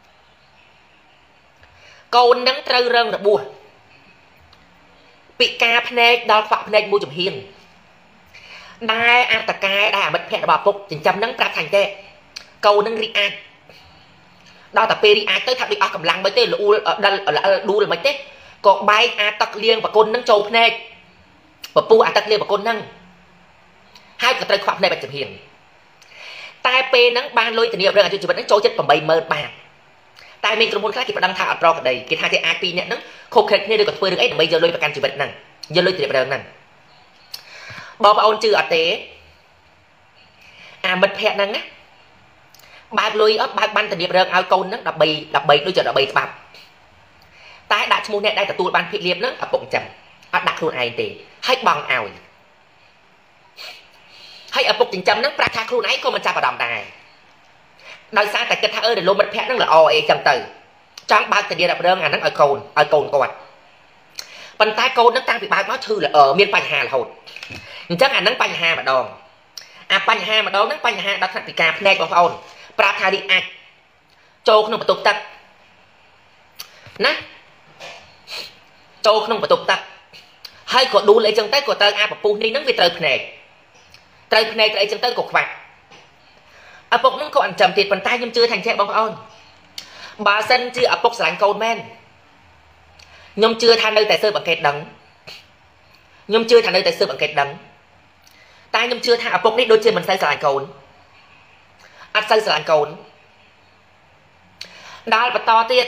នកូននឹងត្រូវរងរបួសពិការភ្នែកដល់ខ្វាក់ភ្នែកមួយចំហៀងដែលអត្តកាយដែលអមិត្តភ័ក្ដិរបស់ពុកចិញ្ចឹមនឹងប្រាប់ថាទេកូននឹងរីកអាចដល់តែពេលរីកអាចទៅថាដូចអស់កម្លាំងមិនទេលូលដល់ដួលមិនទេក៏បែកអាទឹកលៀងប្រគុណនឹងចូលភ្នែកពពុះអាទឹកលៀងប្រគុណនឹងហើយក៏ត្រូវខ្វាក់ភ្នែកបាច់ចំហៀងតែពេលហ្នឹងបានលុយធានារឿងអាយុជីវិតហ្នឹងចូលចិត្ត 80000 បាតតែមានក្រុមហ៊ុនខ្លះគេប្តឹងថាអត់ប្រក្រតីគេថាគេអាចពីរនាក់ហ្នឹងខົບខិតគ្នាឬក៏ធ្វើរឿងអីដើម្បីយកលុយប្រកាន់ជីវិតហ្នឹងយកលុយធានារឿងហ្នឹងបងប្អូនជឿអត់ទេអាមិត្តភ័ក្ដិហ្នឹងណាបើកលុយអត់បើកបានធានារឿងឲ្យកូនហ្នឹង13 13ដូចជា13ច្បាប់តែដាក់ឈ្មោះអ្នកដែលទទួលបានភាគលាភហ្នឹងឪពុកចាំអត់ដាក់ខ្លួនឯងទេហើយបងឲ្យហើយឪពុកចិញ្ចឹមហ្នឹងប្រាប់ថាខ្លួនឯងក៏មិនចាប់អារម្មណ៍ដែរដោយសារតែគិតថាអឺរលំមិត្តភ័ក្ដិហ្នឹងល្អអីចឹងទៅចង់បើកធានារ៉ាប់រងអាហ្នឹងឲ្យកូនឲ្យកូនគាត់ប៉ុន្តែកូនហ្នឹងតាំងពីបើកមកឈឺមានបញ្ហារហូតអញ្ចឹងអាហ្នឹងបញ្ហាម្ដងអាបញ្ហាម្ដងហ្នឹងបញ្ហាដល់ថ្នាក់ពិការភ្នែកបងប្អូនប្រាប់ថារីអាចចូលក្នុងបន្ទប់ទឹកណាចូលក្នុងបន្ទប់ទឹកហើយក៏ដួលអីចឹងទៅក៏ត្រូវអាពពុះនេះហ្នឹងវាត្រូវភ្នែកត្រូវភ្នែកទៅអីចឹងទៅក៏ខ្វាក់ឪពុកហ្នឹងក៏អញ្ចឹងទៀតប៉ុន្តែខ្ញុំជឿថាអញ្ចឹងបងប្អូនបើសិនជាឪពុកស្រឡាញ់កូនមែនខ្ញុំជឿថានៅតែស៊ើបអង្កេតដឹងខ្ញុំជឿថានៅតែស៊ើបអង្កេតដឹងតែខ្ញុំជឿថាឪពុកនេះដូចជាមិនសូវស្រឡាញ់កូនអត់សូវស្រឡាញ់កូនដល់បន្តទៀត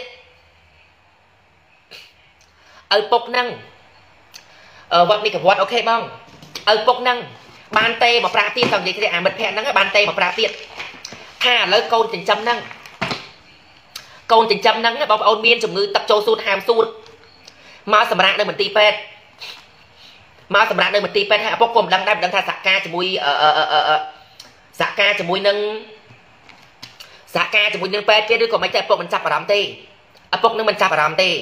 ឪពុកហ្នឹងអឺវត្តនេះកវត្តអូខេបងឪពុកហ្នឹងបានទេមកប្រាទៀតចង់និយាយគ្នាអាមិត្តភ័ក្ដិហ្នឹងបានទេមកប្រាទៀតថាឥឡូវកូនចិញ្ចឹមហ្នឹងកូនចិញ្ចឹមហ្នឹងបងប្អូនមានជំងឺទឹកចូលសួតហាមសួតមកសម្រាប់នៅមន្ទីរពេទ្យមកសម្រាប់នៅមន្ទីរពេទ្យហើយឪពុកក៏មិនដឹងដែរមិនដឹងថាសហការជាមួយអឺសហការជាមួយនឹងសហការជាមួយនឹងពេទ្យទៀតឬក៏មិនចេះឪពុកមិនចាប់អារម្មណ៍ទេឪពុកនឹងមិនចាប់អារម្មណ៍ទេ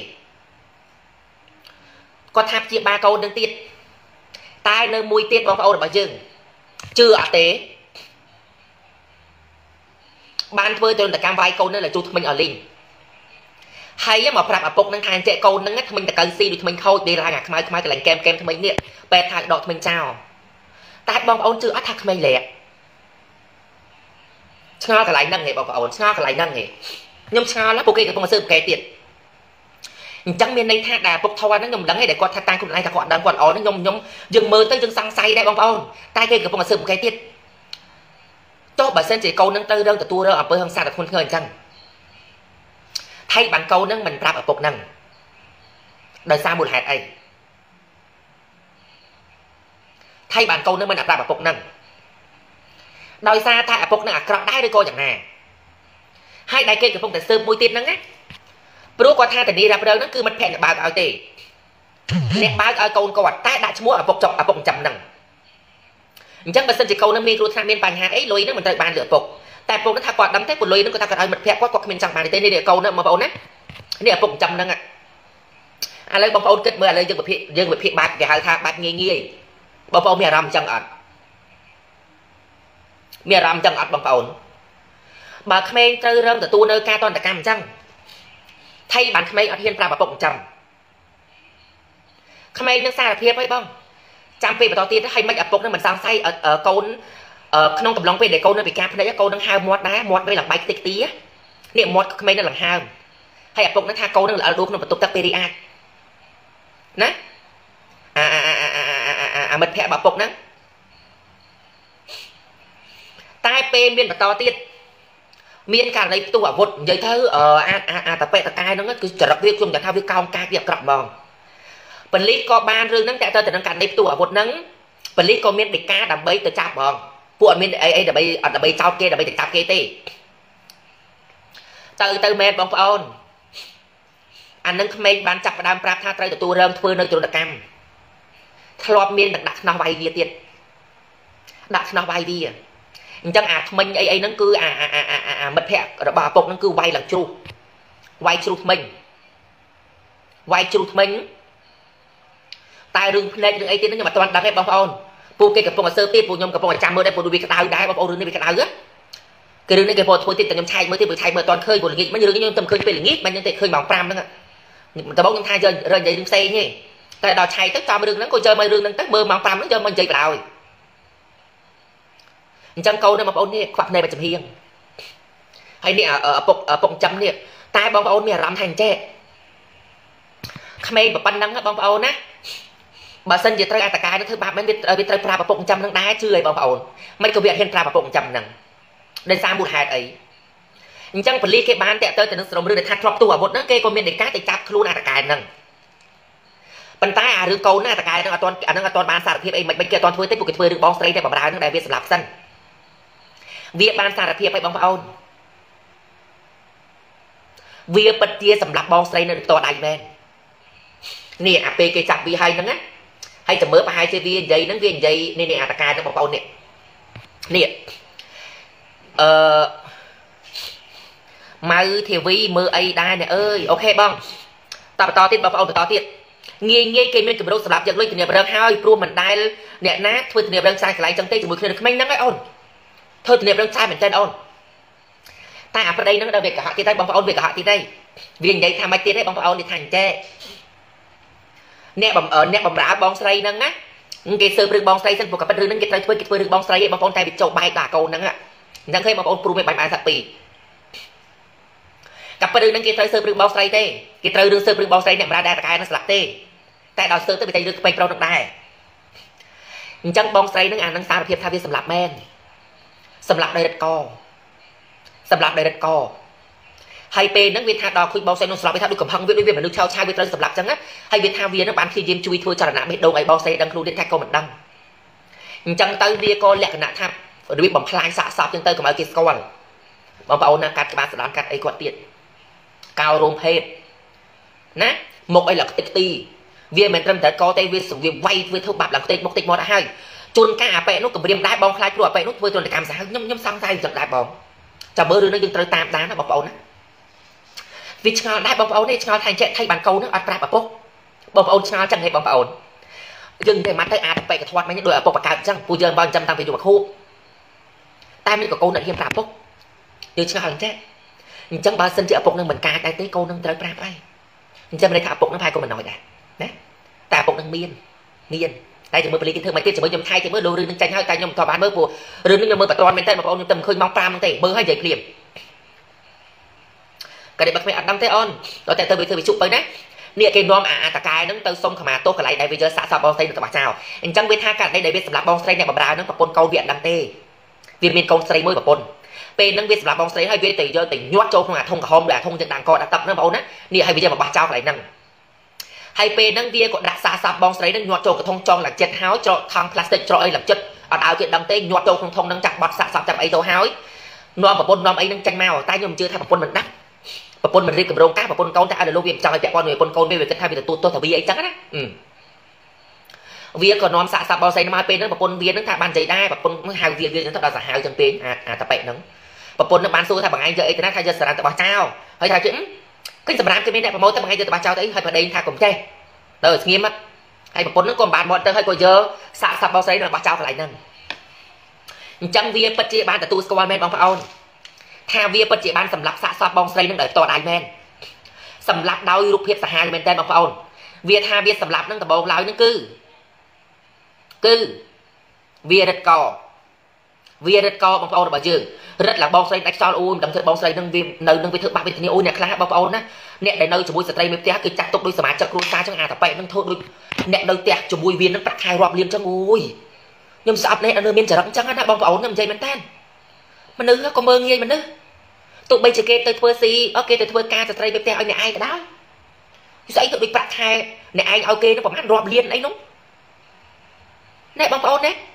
គាត់ថាព្យាបាលកូននឹងទៀតតែនៅមួយទៀតបងប្អូនរបស់យើងជឿអត់ទេបានធ្វើទរណកម្មវាយកូននៅលើទូថ្មិញអលីងហើយមកប្រាប់ឪពុកនឹងថាអញ្ចឹងកូននឹងថ្មិញតកៅស៊ីដូចថ្មិញខូចដេរឡើងអាខ្មៅខ្មៅកន្លែងកែមកែមថ្មិញនេះពេទ្យថាដកថ្មិញចោលតែបងប្អូនជឿអត់ថាក្មេងលែកឆ្ងល់កន្លែងហ្នឹងហ៎បងប្អូនឆ្ងល់កន្លែងហ្នឹងហ៎ខ្ញុំឆ្ងល់ណាពួកគេកំពុងស៊ើបអង្កេតទៀតអញ្ចឹងមានន័យថាដែលពុកធន់ហ្នឹងខ្ញុំមិនដឹងទេដែលគាត់ថាតាំងខ្លួនឯងថាគាត់ដឹងគាត់ល្អហ្នឹងខ្ញុំខ្ញុំយើងមើលទៅយើងសង្ស័យដែរបងប្អូនតែគេកំពុងស៊ើបអង្កេតទៀតចុះបើសិនជាកូនហ្នឹងទៅរងទទួលរងអំពើហិង្សាដល់ធ្ងន់ធ្ងរអញ្ចឹងហើយបានកូនហ្នឹងមិនប្រាប់ឪពុកហ្នឹង đời xa một hạt ấy thay bàn câu nữa mình đặt ra bà phục nâng đời xa thay bà phục nâng à cọp đáy đôi cô chẳng nè hai đại kê cái phong tài sơ môi tiên nâng á bố có tha thì đi ra bờ nó cứ mất phèn bà ở tì nè bà ở câu câu tay đã mua ở phục chọc ở phục chậm nâng chẳng bà sân chỉ câu nó mi rồi tham miên bàn hàng ấy lùi nó mình tới bàn lửa phụcแต่พวกนั้นถ้ากอดดำแท้กุลเลยนั่นก็ถ้ากอดเอามันแพ้กอดกอดมันจังมาในเต้นนี่เดี๋ยวเกาเนี่ยมาเอานะเนี่ยปกจำนั่งอ่ะอะไรบางคนเกิดเมื่ออะไรยังแบบพี่ยังแบบพี่บาดแกหาทางบาดเงี้ยเงี้ยบางคนมีรำจังอัดมีรำจังอัดบางคนบางเมย์เจอเริ่มแต่ตัวเนื้อกาตอนแต่กำจังไทยบางเมย์เอาเทียนปลาปกจำเมย์นั่งซาเพียบไปบ้างจำเป็นต่อตีถ้าให้ไม่อัดปกนั่นมันสร้างไส้เออเออเกาขนมกับลองไปเด็กโกนไปการพนักโกนทั้งห้ามอดนะมอดไปหลังใบติ๊กตี้เนี่ยมอดไม่นั่นหลังห้ามให้ปกนั้นทาโกนั่นเอาดูขนมประตูตักเปรีอานะอ่าอ่าอ่าอ่าอ่าอ่าอ่ามันแพะแบบปกนั้นใต้เปรมีนแบบต่อติดมีนการในตัววดใหญ่เท่าเอออ่าอ่าอ่าแต่เปะแต่กายนั่นก็คือจะรับเรียกช่วงจากเท่าวิกาวกายเรียบกลับมองเป็นลิกอบานเรื่องนั้นแต่เธอแต่การในตัววดนั้นเป็นลิกอมีนเด็กกาดับเบิ้ลตัวจับมองพวกมีไอ้ไอ้ดับเบิ้ลดับเบิ้ลเจ้าเกดับเบิ้ลจับเกตีตื่นตื่นเมนบองปอนอันนั้นเมนบานจับประดามปราบท่าไตรตัวเริ่มทเวในจุดกรรมทลอบเมียนดักดักนาวใบเวียเตียนดักนาวใบเวียจังอาจมันไอ้ไอ้นั่นคืออ่าอ่าอ่าอ่าอ่ามัดแผลระบาดปกนั่นคือไวหลังจูไวจูมันไวจูมันตายเรื่องเพลงเรื่องไอ้ที่นั่นยังมาตอนดักให้บองปอนปูเกกับปงเซอร์ตีปูยมกับปงจำเมื่อได้ปูดูวิกตาได้บองปอนเรื่องนี้วิกตาเยอะคือเรื่องนี้เกี่ยวกับทวยติดแต่ยังใช่เมื่อที่ไปใช้เมื่อตอนเคยบนงี้มันยังยังจำเคยเป็นอย่างงี้มันยังแต่เคยมองปรามนั่นแหละแต่บอกยังทายเจอเรื่องใหญ่เรื่องเซ่นี่แต่ดาวชัยตั้งจำเรื่องนั้นก็เจอมาเรื่องนั้นตั้งเบอร์มองปรามนั้นเจอมันใจเปล่าจำcâuนั่นมาปนนี่ควักในประจำเฮียงให้เนี่ยเออปกปกจำเนี่ยตายบองปนเนี่ยรำแทงแจ้ขมิ้นแบบปันนังบองปนนะบาสันจะตระการตะการนั่นคือแบบมันเป็นเป็นตระปลาปกจำนั่งได้ชื่อไอ้บองปนมันก็เวียนเห็นปลาปกจำนั่งได้สร้างบุญหายไอ้จังผลิตเก็บบ้านแต่เตอแต่นึกสมมติในทัดครอบตัวหมดนั่งเกย์ก็มีเด็กก้าติดจับครูนาตะการนั่งปัญตาหรือเกาหน้าตะการนั่งตอนนั่งตอนบ้านสารเพียบไอ้ไม่เกี่ยวตอนทเวทีปุกเทเวรึบอสไตรได้แบบร้ายนั่งได้เวียสลับสั้นเวียบ้านสารเพียบไปบองเอาเวียปัจเจียสำหรับบอสไตรนั่งตัวใดแมนเนี่ยอาเปเกจับวีไฮนั่งนะให้จะเมื่อไปไฮเจวีใหญ่นั่งเวียนใหญ่ในในตะการนั่งบองเอาเนี่ยเนี่ยเอ่อมาทีวีมือไอ้ได้เนี่ยเอ้ยโอเคบ้างต่อต่อติดบ้างเอาต่อติดเงี้ยเงี้ยเกมเป็นกับรถสลับจากเลยถึงเนี่ยเรื่องห้าวปลุกมันได้เนี่ยนะเพื่อถึงเนี่ยเรื่องชายหลายจังเต้จมูกคือไม่นั่งไอ้อ่อนเธอถึงเนี่ยเรื่องชายเหมือนกันอ่อนแต่ประเด็นนั้นเราเด็กกะหะที่ได้บ้างเอาเด็กกะหะที่ได้เวียนใหญ่ทำไมตีได้บ้างเอาในทางแจ้เนี่ยบ่มเออเนี่ยบ่มร้าบ้องไซนั่งนะเกซื้อเรื่องบ้องไซซึ่งพวกกับเป็นเรื่องนั้นเกตไตเพื่อเกตเพื่อเรื่องบ้องไซบ้องปอนใจบิดโจใบด่าเกานั่งอ่ะยังเคยมาปอนปลุกไม่ใบมาสักปีกับประเด็นนั้นเกตเซอร์ปรึงบอลไซเต้เกตเรื่องเซอร์ปรึงบอลไซเนี่ยมาได้แต่กายนั่นสลักเต้แต่ดาวเซอร์เต้ไปใจเรื่องไปเราต้องได้จังบอลไซนั่งอ่านนั่งสารเพียบทาวิสำหรับแม่นสำหรับในรัดกอสำหรับในรัดกอไฮเปนั่งเวียนทาดอกคุยบอลไซนนสลับไปทาดูกับพังเวียนเวียนเหมือนนึกชาวชายเวียนเรื่องสำหรับจังนะไฮเวียนทาเวียนนั่งบานที่ยิ้มช่วยทัวร์จรณะไม่โดนไอบอลไซดังครูเด็ดแท็กก็เหมือนดังจังเตอร์เวียก็แหลกขนาดทับหรือบ่มพลายสะสอบจังเตอร์กับมาเกสกอนบอลเอานากัดกับบาสดานกัดไอกอดเตียนกาวรวมเพศนะmột ai là cái tì vì mình trầm tới có tay vì sự việc vay với thâu bạc là cái một tịch một hai chôn cả bẹ nó cầm điểm đá bóng khai của bẹ nó với tuần cảm giác nhâm nhâm sang tay giật đá bóng chả bơ rồi nó dừng tới tam đá nó bóng ấu nữa vì chào đá bóng ấu này chào thành chạy thay bàn câu nó ăn ra bà bốc bóng ấu chào chẳng hay bóng ấu dừng để mắt thấy à bẹ cái thoát mấy những đôi ở bóng bạc cạn chẳng phù giờ bao trăm tam phải dùng bạc khô tam những cái câu này hiểm ra bốc như chào thành chạy chẳng bao sân chị ở bụng năng mình cài cái tới câu năng tới prap ai chẳng mình thả bụng nó phải câu mình nói đã đấy ta bụng năng miên miên đây chỉ mới beli cái thương mày tiên chỉ mới nhầm thay chỉ mới đồ rừng tranh hai tay nhầm thò bán mới của rừng nhầm mới bật toàn bên tay mà ông tầm khơi mong pram năng tệ mới hai giày liềm cái này bật mày ăn năm thế on đó tại tôi bị tôi bị chụp tới đấy nịa cái nom à ta cài nó tới sông khả tô cả lại đây bây giờ xã sao bong xây được các bạn chào chẳng biết tha cả đây để biết làm bong xây này mà bà nó có pôn câu viện đăng tê viên miền công xây mới bảo pônเป็นนักวิทย์สำหรับบองไซให้วิทย์ตีเยอะตีนวดโจ้ขนาดทงกับโฮมแหละทงจะดังก่อนตับนั่นเอานะนี่ให้วิทย์มาบ้าเจ้าอะไรนั่ง hay pe nâng vía của đặt xa sạp bong sấy nâng nhọt trâu cái thông tròn là chết háo cho thang plastic cho ấy là chất ở đào chuyện đăng tê nhọt trâu không thông nâng chặt bọt xa sạp chặt ấy tàu háo nó bà bôn nom ấy nâng tranh màu tay nhưng chưa thay bà bôn mình đắt bà bôn mình riêng cầm rong cá bà bôn câu ta được lâu việc cho chạy con người bôn câu về cái thay vì tôi tôi thằng vía ấy trắng á vía còn nom xa sạp bong sấy nó mai pe nâng bà bôn vía nâng thà bàn giấy đai bà bôn hào vía vía nâng thật là hào chân tiếng à à tập bẹ nâng bà bôn nâng bán xu thay bằng anh chơi thì nó thay giờ sờ tập bà trao hơi thay chuyện cái sầm ram cái bên này bà mối tập ngay giờ bà trao tới hơi bà đây thay cùng chơi đời nghiêm á hay bà bôn nó còn bán bọn tới hơi coi giờ xa sạp bong sấy nó bà trao phải lại nâng chẳng vía bất chia bán tại tu squad men bong phao ôn thà vía bất chia bán sầm lạp xạ xoa bong sấy nâng đợi tọt ai men sầm lạp đau lục hiệp xã hai men tên bong phao ôn vía thà vía sầm lạp nâng tập bong lái nâng cư cư vía đất cò vía đất cò bong phao ôn bà dương rất là bong sấy đánh cho ui đâm thượng bong sấy nâng vía nơi nâng vía thượng bạc vía thượng ui nè khá bong phao ôn á nè để nơi chụp bùi sợi mép té cứ chặt tục đôi sầm chặt luôn xa trong à tập bẹ nâng thôi đôi nè nơi té chụp bùi viên nâng bạc hai rọp liền trong ui nhưng sạp này anh miên chẳng chẳng hạn bong ổn nằm dây mình tan mình nữ có mơ nghe mình nữ tụi bây giờ kê tới thưa si ok tới thưa ca tới bây giờ anh này ai cái đó dãy tụi đi bạc hai này ai ok nó còn hát rọp liền ấy đúng này bong ổn đấy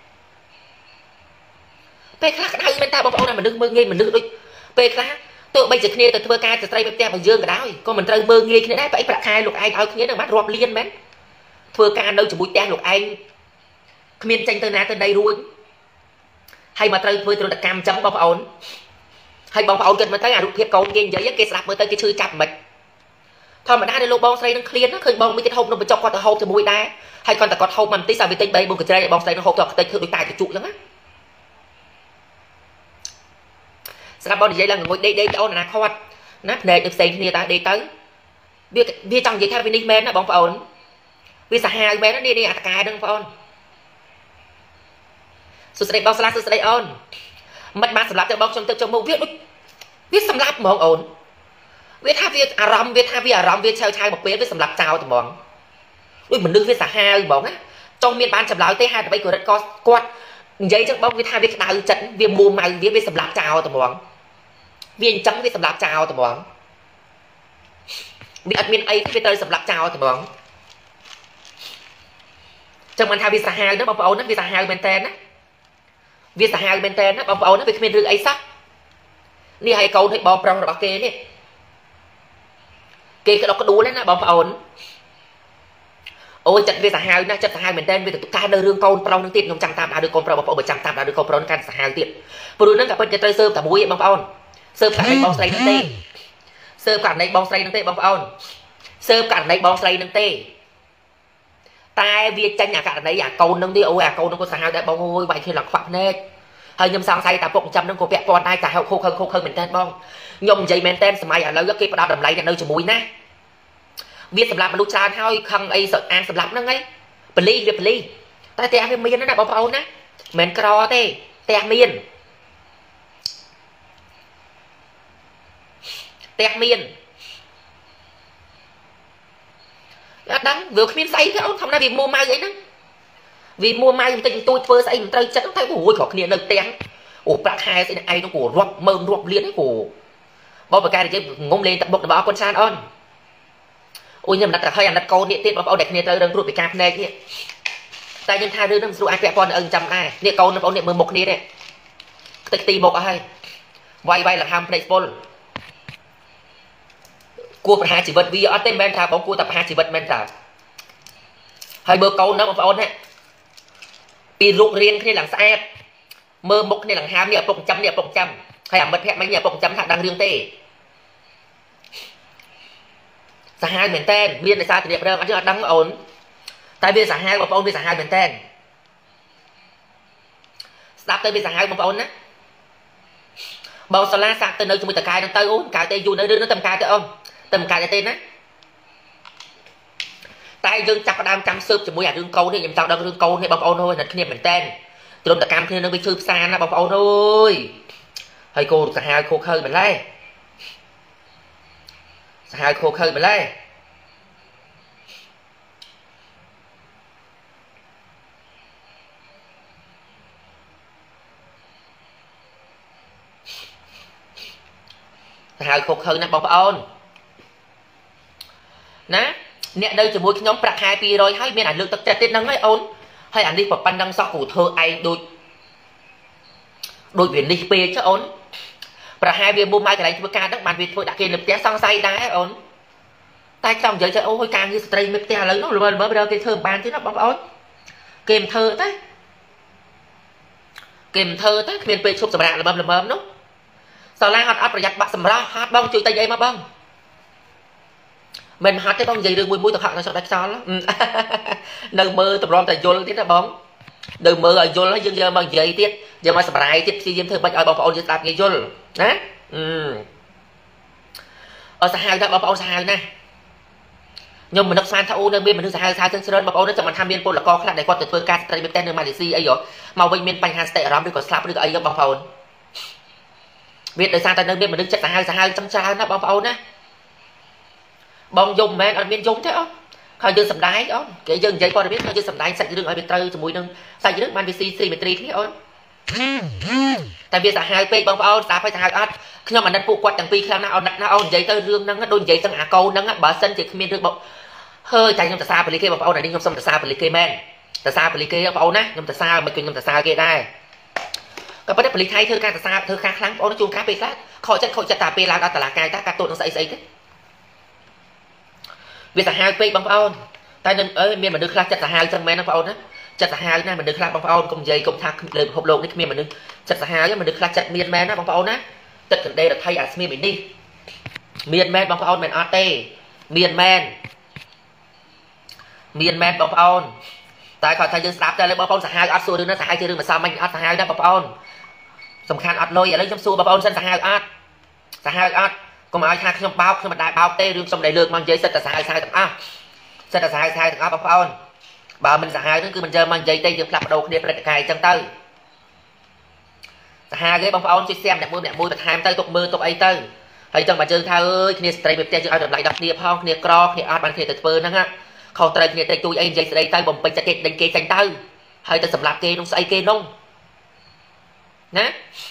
pe khác cái mình ta bong ổn là mình nữ mơ nghe mình nữ đi pe khác tụi bây giờ kia tới thưa ca tới bây giờ bằng dương cái đó con mình trời mơ nghe cái đấy phải bạc hai lục ai ao kia nó mắt rọp liền mến thưa ca đâu chỉ bụi tan lục anh miền tranh tới ná tới đây ruồi hay mà tới với tôi là cam chấm bong ổn hay bong ổn gần mà tới à rụt thiệp cầu kia giấy cái sạp mới tới cái chư chặt mệt thôi mà đã đi lô bong xây nó clean nó khơi bong mấy cái hộp nó bị chọc qua từ hộp từ mũi đá hay còn ta còn hộp mình tí sao bị tinh bay bong cái chơi bong xây nó hộp cho tới thử bị tài cái trụ lắm á sạp bong giấy là ngồi đây đây cho là khoát nát nề được xây như ta đi tới việc việc trong giấy theo bên đi men nó bong ổn vì sao hai bé nó đi đi à cài đừng phải ổnสุดท้ายบองสลัดสุดท้ายอ่อนมันมาสำหรับจะบองชมเตจมูวิทวิทสำหรับมองอ่อนวิทท่าวิทอารมณ์วิทท่าวิอารมณ์วิทชาวชายบอกเป๊ะวิทสำหรับเจ้าแต่มองอุ้ยเหมือนนึกวิทสาหาบอกนะจงมีบ้านสำหรับเตะhaiแต่ไปกดกอดกอดยัยจังบองวิทท่าวิดาวจัดวิมูมาวิวิสำหรับเจ้าแต่มองวิจังวิสำหรับเจ้าแต่มองวิอัดมีนไอที่ไปเตยสำหรับเจ้าแต่มองจังมันท่าวิสาหาเนาะบองเอานะวิสาหาเป็นแทนนะวิสาหาเป็นแทนนะบองเอานะเป็นเรื่องไอ้ซักนี่ให้เขาให้บองปรองระบเกเนี่ยเกย์เราก็ดูแล้วนะบองเอาโอ้จัดวิสาหานะจัดสาหาเป็นแทนวิตุการเดินเรื่องเขาปรองนึงติดนมจังตามดาวดูกองปรองบองเอาจำตามดาวดูกองปรองการสาหาติดปรุนั่งกับเพื่อนจะเตยเสิร์ฟแต่บุ้ยบองเอาเสิร์ฟกับในบองไซนังเต้เสิร์ฟกับในบองไซนังเต้บองเอาเสิร์ฟกับในบองไซนังเต้ตายเวียจังอยากกันไหนอยากโกนนึงดิโอ้อยากโกนนึงก็สาวได้บองโอ้ยใบที่หลักฝักเนตเฮ้ยยมสาวใส่ตาปกจำนึงก็แปะปอนได้แต่เขาโคกโคกเหมือนกันบ้องยมใจแมนเต้นสมัยอะไรก็เก็บประดับดำไหลกันเลยจมูกนะเวียสำหรับมันลูกชายเฮ้ยคังไอ้สดอ่างสำหรับนั่งไงเปลี่ยนเปลี่ยนแต่แต่ไม่มีนั่นนะบองเอานะเหมือนกรอเต้แต่เมียนแต่เมียนđắng vừa miếng say cái ông thằng này vì mua mai vậy đó vì mua mai mình tình tôi phơi say mình tơi chắc thấy ủi khỏi kia nơi tiếng ủa bạc hai cái ai nó của rộp mơm rộp liên của bao bạc cái thì ngông lên tập bột bảo con san on ôi nhưng mà đặt hơi ăn đặt câu điện tiết bảo đẹp này tơi đang rụt bị cạp này kia tại nhân thay đưa nó rụt ai vẽ con ưng chăm ai điện câu nó bảo điện mười một này đấy tịch tì một ai vay vay là ham play ball cua tập hai chỉ vật vì ở tên men thà bóng cua tập hai chỉ vật men thà hai bơ câu nó mà ôn á vì lục riêng cái làm sai mơ mục này là ham nhà bông trăm nhà bông trăm hay làm mất hẹn mấy nhà bông trăm thà đang riêng tê xã hai miền tên biên là sao thì đẹp đâu anh chưa đăng ổn tại vì xã hai bông ôn vì xã hai miền tên sắp tới vì xã hai bông ôn á bao sao la sạc tới nơi chúng mình ta cài đang tới uống cài tây du nơi đưa nó tầm cài tới ông tầm cài tên á tại dương chặt đam chăm sớm cho mỗi nhà đương câu này nhầm tao đang đương câu này bọc ôn thôi là cái niệm mình tên từ lúc ta cam khi nó bị chụp xa nó bọc ôn thôi hay cô cả hai cô khơi mình lấy hai cô khơi mình lấy hai cô khơi nó bọc ôn nè nè đây chỉ môi nhóm bạc hai pi rồi hay miền ảnh lượng tập chặt tiết nắng ấy ôn hay ảnh đi vào ban đăng sau cụ thơ ai đôi đôi biển đi pe chứ ôn bạc hai viên mua mai cái này ca đất bàn việt thôi đã kia lực té sang say đá ôn tay trong giờ chơi ôi càng như stray mệt té lớn nó rồi mới bây cái thơ bàn chứ nó bóng ôn kèm thơ đấy kèm thơ đấy miền pe chụp sầm rạ là bơm là bơm nó sau lai hot ápประหยัดbạc sầm rạ hot bong chui tay dây mà bong mình hot cái bong gì được mùi mùi tập hot nó sợ đánh sao lắm nâng mơ tập rom tại vô tiết là bóng đừng mơ ở vô nó dương giờ bằng giấy tiết giờ mà sập lại tiết si diêm thơ bạch ở bóng ôn đạp cái vô đó ở xã hai đó bóng ôn xã hai nè nhưng mà nó san thao nơi bên mình xã hai xã chân sơn bóng ôn nóจะมันทำเมียนปนละกอขนาดไหนก็ติดเพื่อการสตรีมเต้นในมาเลเซียไอ้หรอมาวิ่งเมียนไปหาสเตอร์รอมด้วยก็สลับด้วยก็ไอ้ก็บองเอนเวียดโดยsan tại nơi bên mìnhจัดxã hai xã hai trăm trà nó bóng ônนะบองยมแมนอันเมียนยมแท้เขายืนสำได้อ๋อเกี่ยยืนใจพอได้biếtเขายืนสำได้ใส่เรื่องอะไรเป็นเตยจมูกนึงใส่เรื่องมันเป็นซีซีเป็นตรีที่อ๋อแต่เบียร์สาหายไปบางเอาสาไปสาหายอัดขย่มมันนั่นปูกวัดต่างปีคราวนั้นเอาหนักนะเอาใจเตยเรื่องนั้นโดนใจตั้งอาเกานั้นบาสันจะมีเรื่องบอกเฮ้ยใจยมแต่ซาไปเลยแค่บางเอาไหนนี่ยมสมแต่ซาไปเลยแค่แม่นแต่ซาไปเลยแค่บางเอานะยมแต่ซาไม่กินยมแต่ซาแค่ได้ก็ประเด็นผลิตไทยเธอการแต่ซาเธอค้างครั้งเอาจูนค้าไปซะเขาจะเขาจะตาไปลาวตลาดกายตาการตัวต้องใส่ใส่เวียสหายไปบางเอาแต่นั่นเอ้ยเมียมันดึกคลาดจัดสหายจังแม่นักเอานะจัดสหายนะมันดึกคลาดบางเอากงใจกงทักเลยหกโลนี่เมียมันดึกจัดสหายมันดึกคลาดจัดเมียนแม่นะบางเอานะจัดกันเดย์ไทยอาสเมียนนี่เมียนแม่บางเอาแมนอาร์เต้เมียนแมนเมียนแมนบางเอาแต่ขอไทยยืนสลับแต่เลยบางเอาสหายอัดสู้ดึงนะสหายจะดึงมาซ้ำมันอัดสหายนะบางเอาสำคัญอัดเลยอะไรจำสู้บางเอาเส้นสหายอัดสหายอัดก็มาชาขยมเบาขยมได้เบาเต้เรื่องสมได้เลือกมันเยอะเสร็จแต่สหายสหายต่างอ่ะเสร็จแต่สหายสหายต่างอ่ะบางเอาบ่ามันสหายนั่นคือมันเจอมันเยอะเต้ยังผลักโดนเนี่ยประกายจังเต้สหายเลยบางเอาช่วยแซมเนี่ยมือเนี่ยมือแบบไฮมเต้ตกมือตกไอเต้ให้จังมาเจอท่าเอ้ยเนี่ยสไตรแบบเต้จะเอาแบบไหลดับเนี่ยพ่อเนี่ยกรอกเนี่ยอาร์ตมันเนี่ยแต่เปิลนะฮะเขาไตรเนี่ยเต้จุยไอ้เจสไตรเต้บ่มเป็นจะเก็ตดังเกจังเต้ให้แต่สำหรับเกน้องใส่เกน้องนะ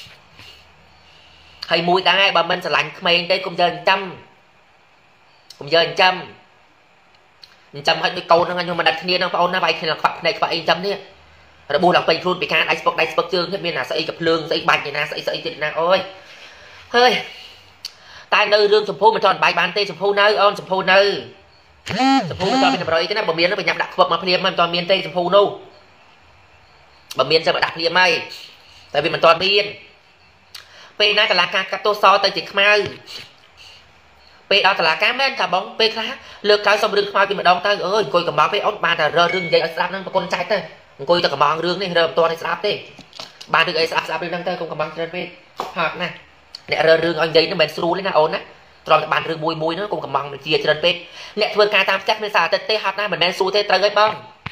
ให้มวยได้บ่มันสลันเมงได้กุมเดินจำกุมเดินจำจำให้ไปโกนนั่งอยู่มันดัดเนี่ยน้องเอาหน้าใบขนาดฝักในฝักไอ้จำเนี่ยระบุหลังไปรูนไปการไอ้สปอกไอ้สปอกเจอที่มีหน้าใส่กับเพลิงใส่บัตรเนี่ยนะใส่ใส่ติดนะโอ้ยเฮ้ยตายเนื้อเรื่องชมพูมันจอนใบบานเต้ชมพูเนื้ออ้อนชมพูเนื้อชมพูมันจอนเป็นอะไรกันนะบ่เมียนแล้วไปยำดักขวบมาเพลียมันจอนเมียนเต้ชมพูนู่บ่เมียนจะมาดักเพลียไหมแต่เป็นมันจอนเมียนเป็นนายตลาดการกับตัวซอเตยจิตมาเป็นเอาตลาดการแม่นกับบ้องเป็นคลาเลือกการสมรึงมาเป็นมาดองเตยเอ้ยคุยกับบ้องไปเอาบานแต่เรื่องใหญ่สลับนั่งประกนใจเตยคุยกับบ้องเรื่องนี่เริ่มตัวในสลับเตยบานถึงไอ้สลับสลับเรื่องนั่งเตยคงกับบ้องเจริญไปหักนะเนี่ยเรื่องเรื่องอันใหญ่นั่นเป็นสู้เลยนะโอนนะตอนบานเรื่องมวยมวยนั่นคงกับบ้องเจียเจริญไปเนี่ยเพื่อการตามแจ็คในสาเตยเตยหักนะเหมือนแมนสู้เตยเตยไอ้บ้อง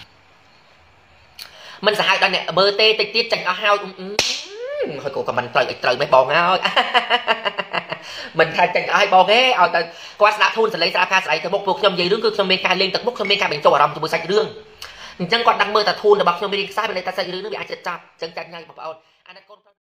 มันสหายตอนเนี่ยเบอร์เตยติดติดจังเอาฮาวhồi cô còn mình trời trời mấy bòn á mình thay chân ai bòn thế ở tại qua đã thun sẽ lấy ra pha sẽ một cuộc trong gì đứng cứ trong bên ca liên tục bốc trong bên ca bình châu rồng từ bữa sạch đường chân còn đang mơ ta thun là bọc trong bên sai bên đây ta xây đường nó bị ai chết chặt chân chân ngay bọc ôn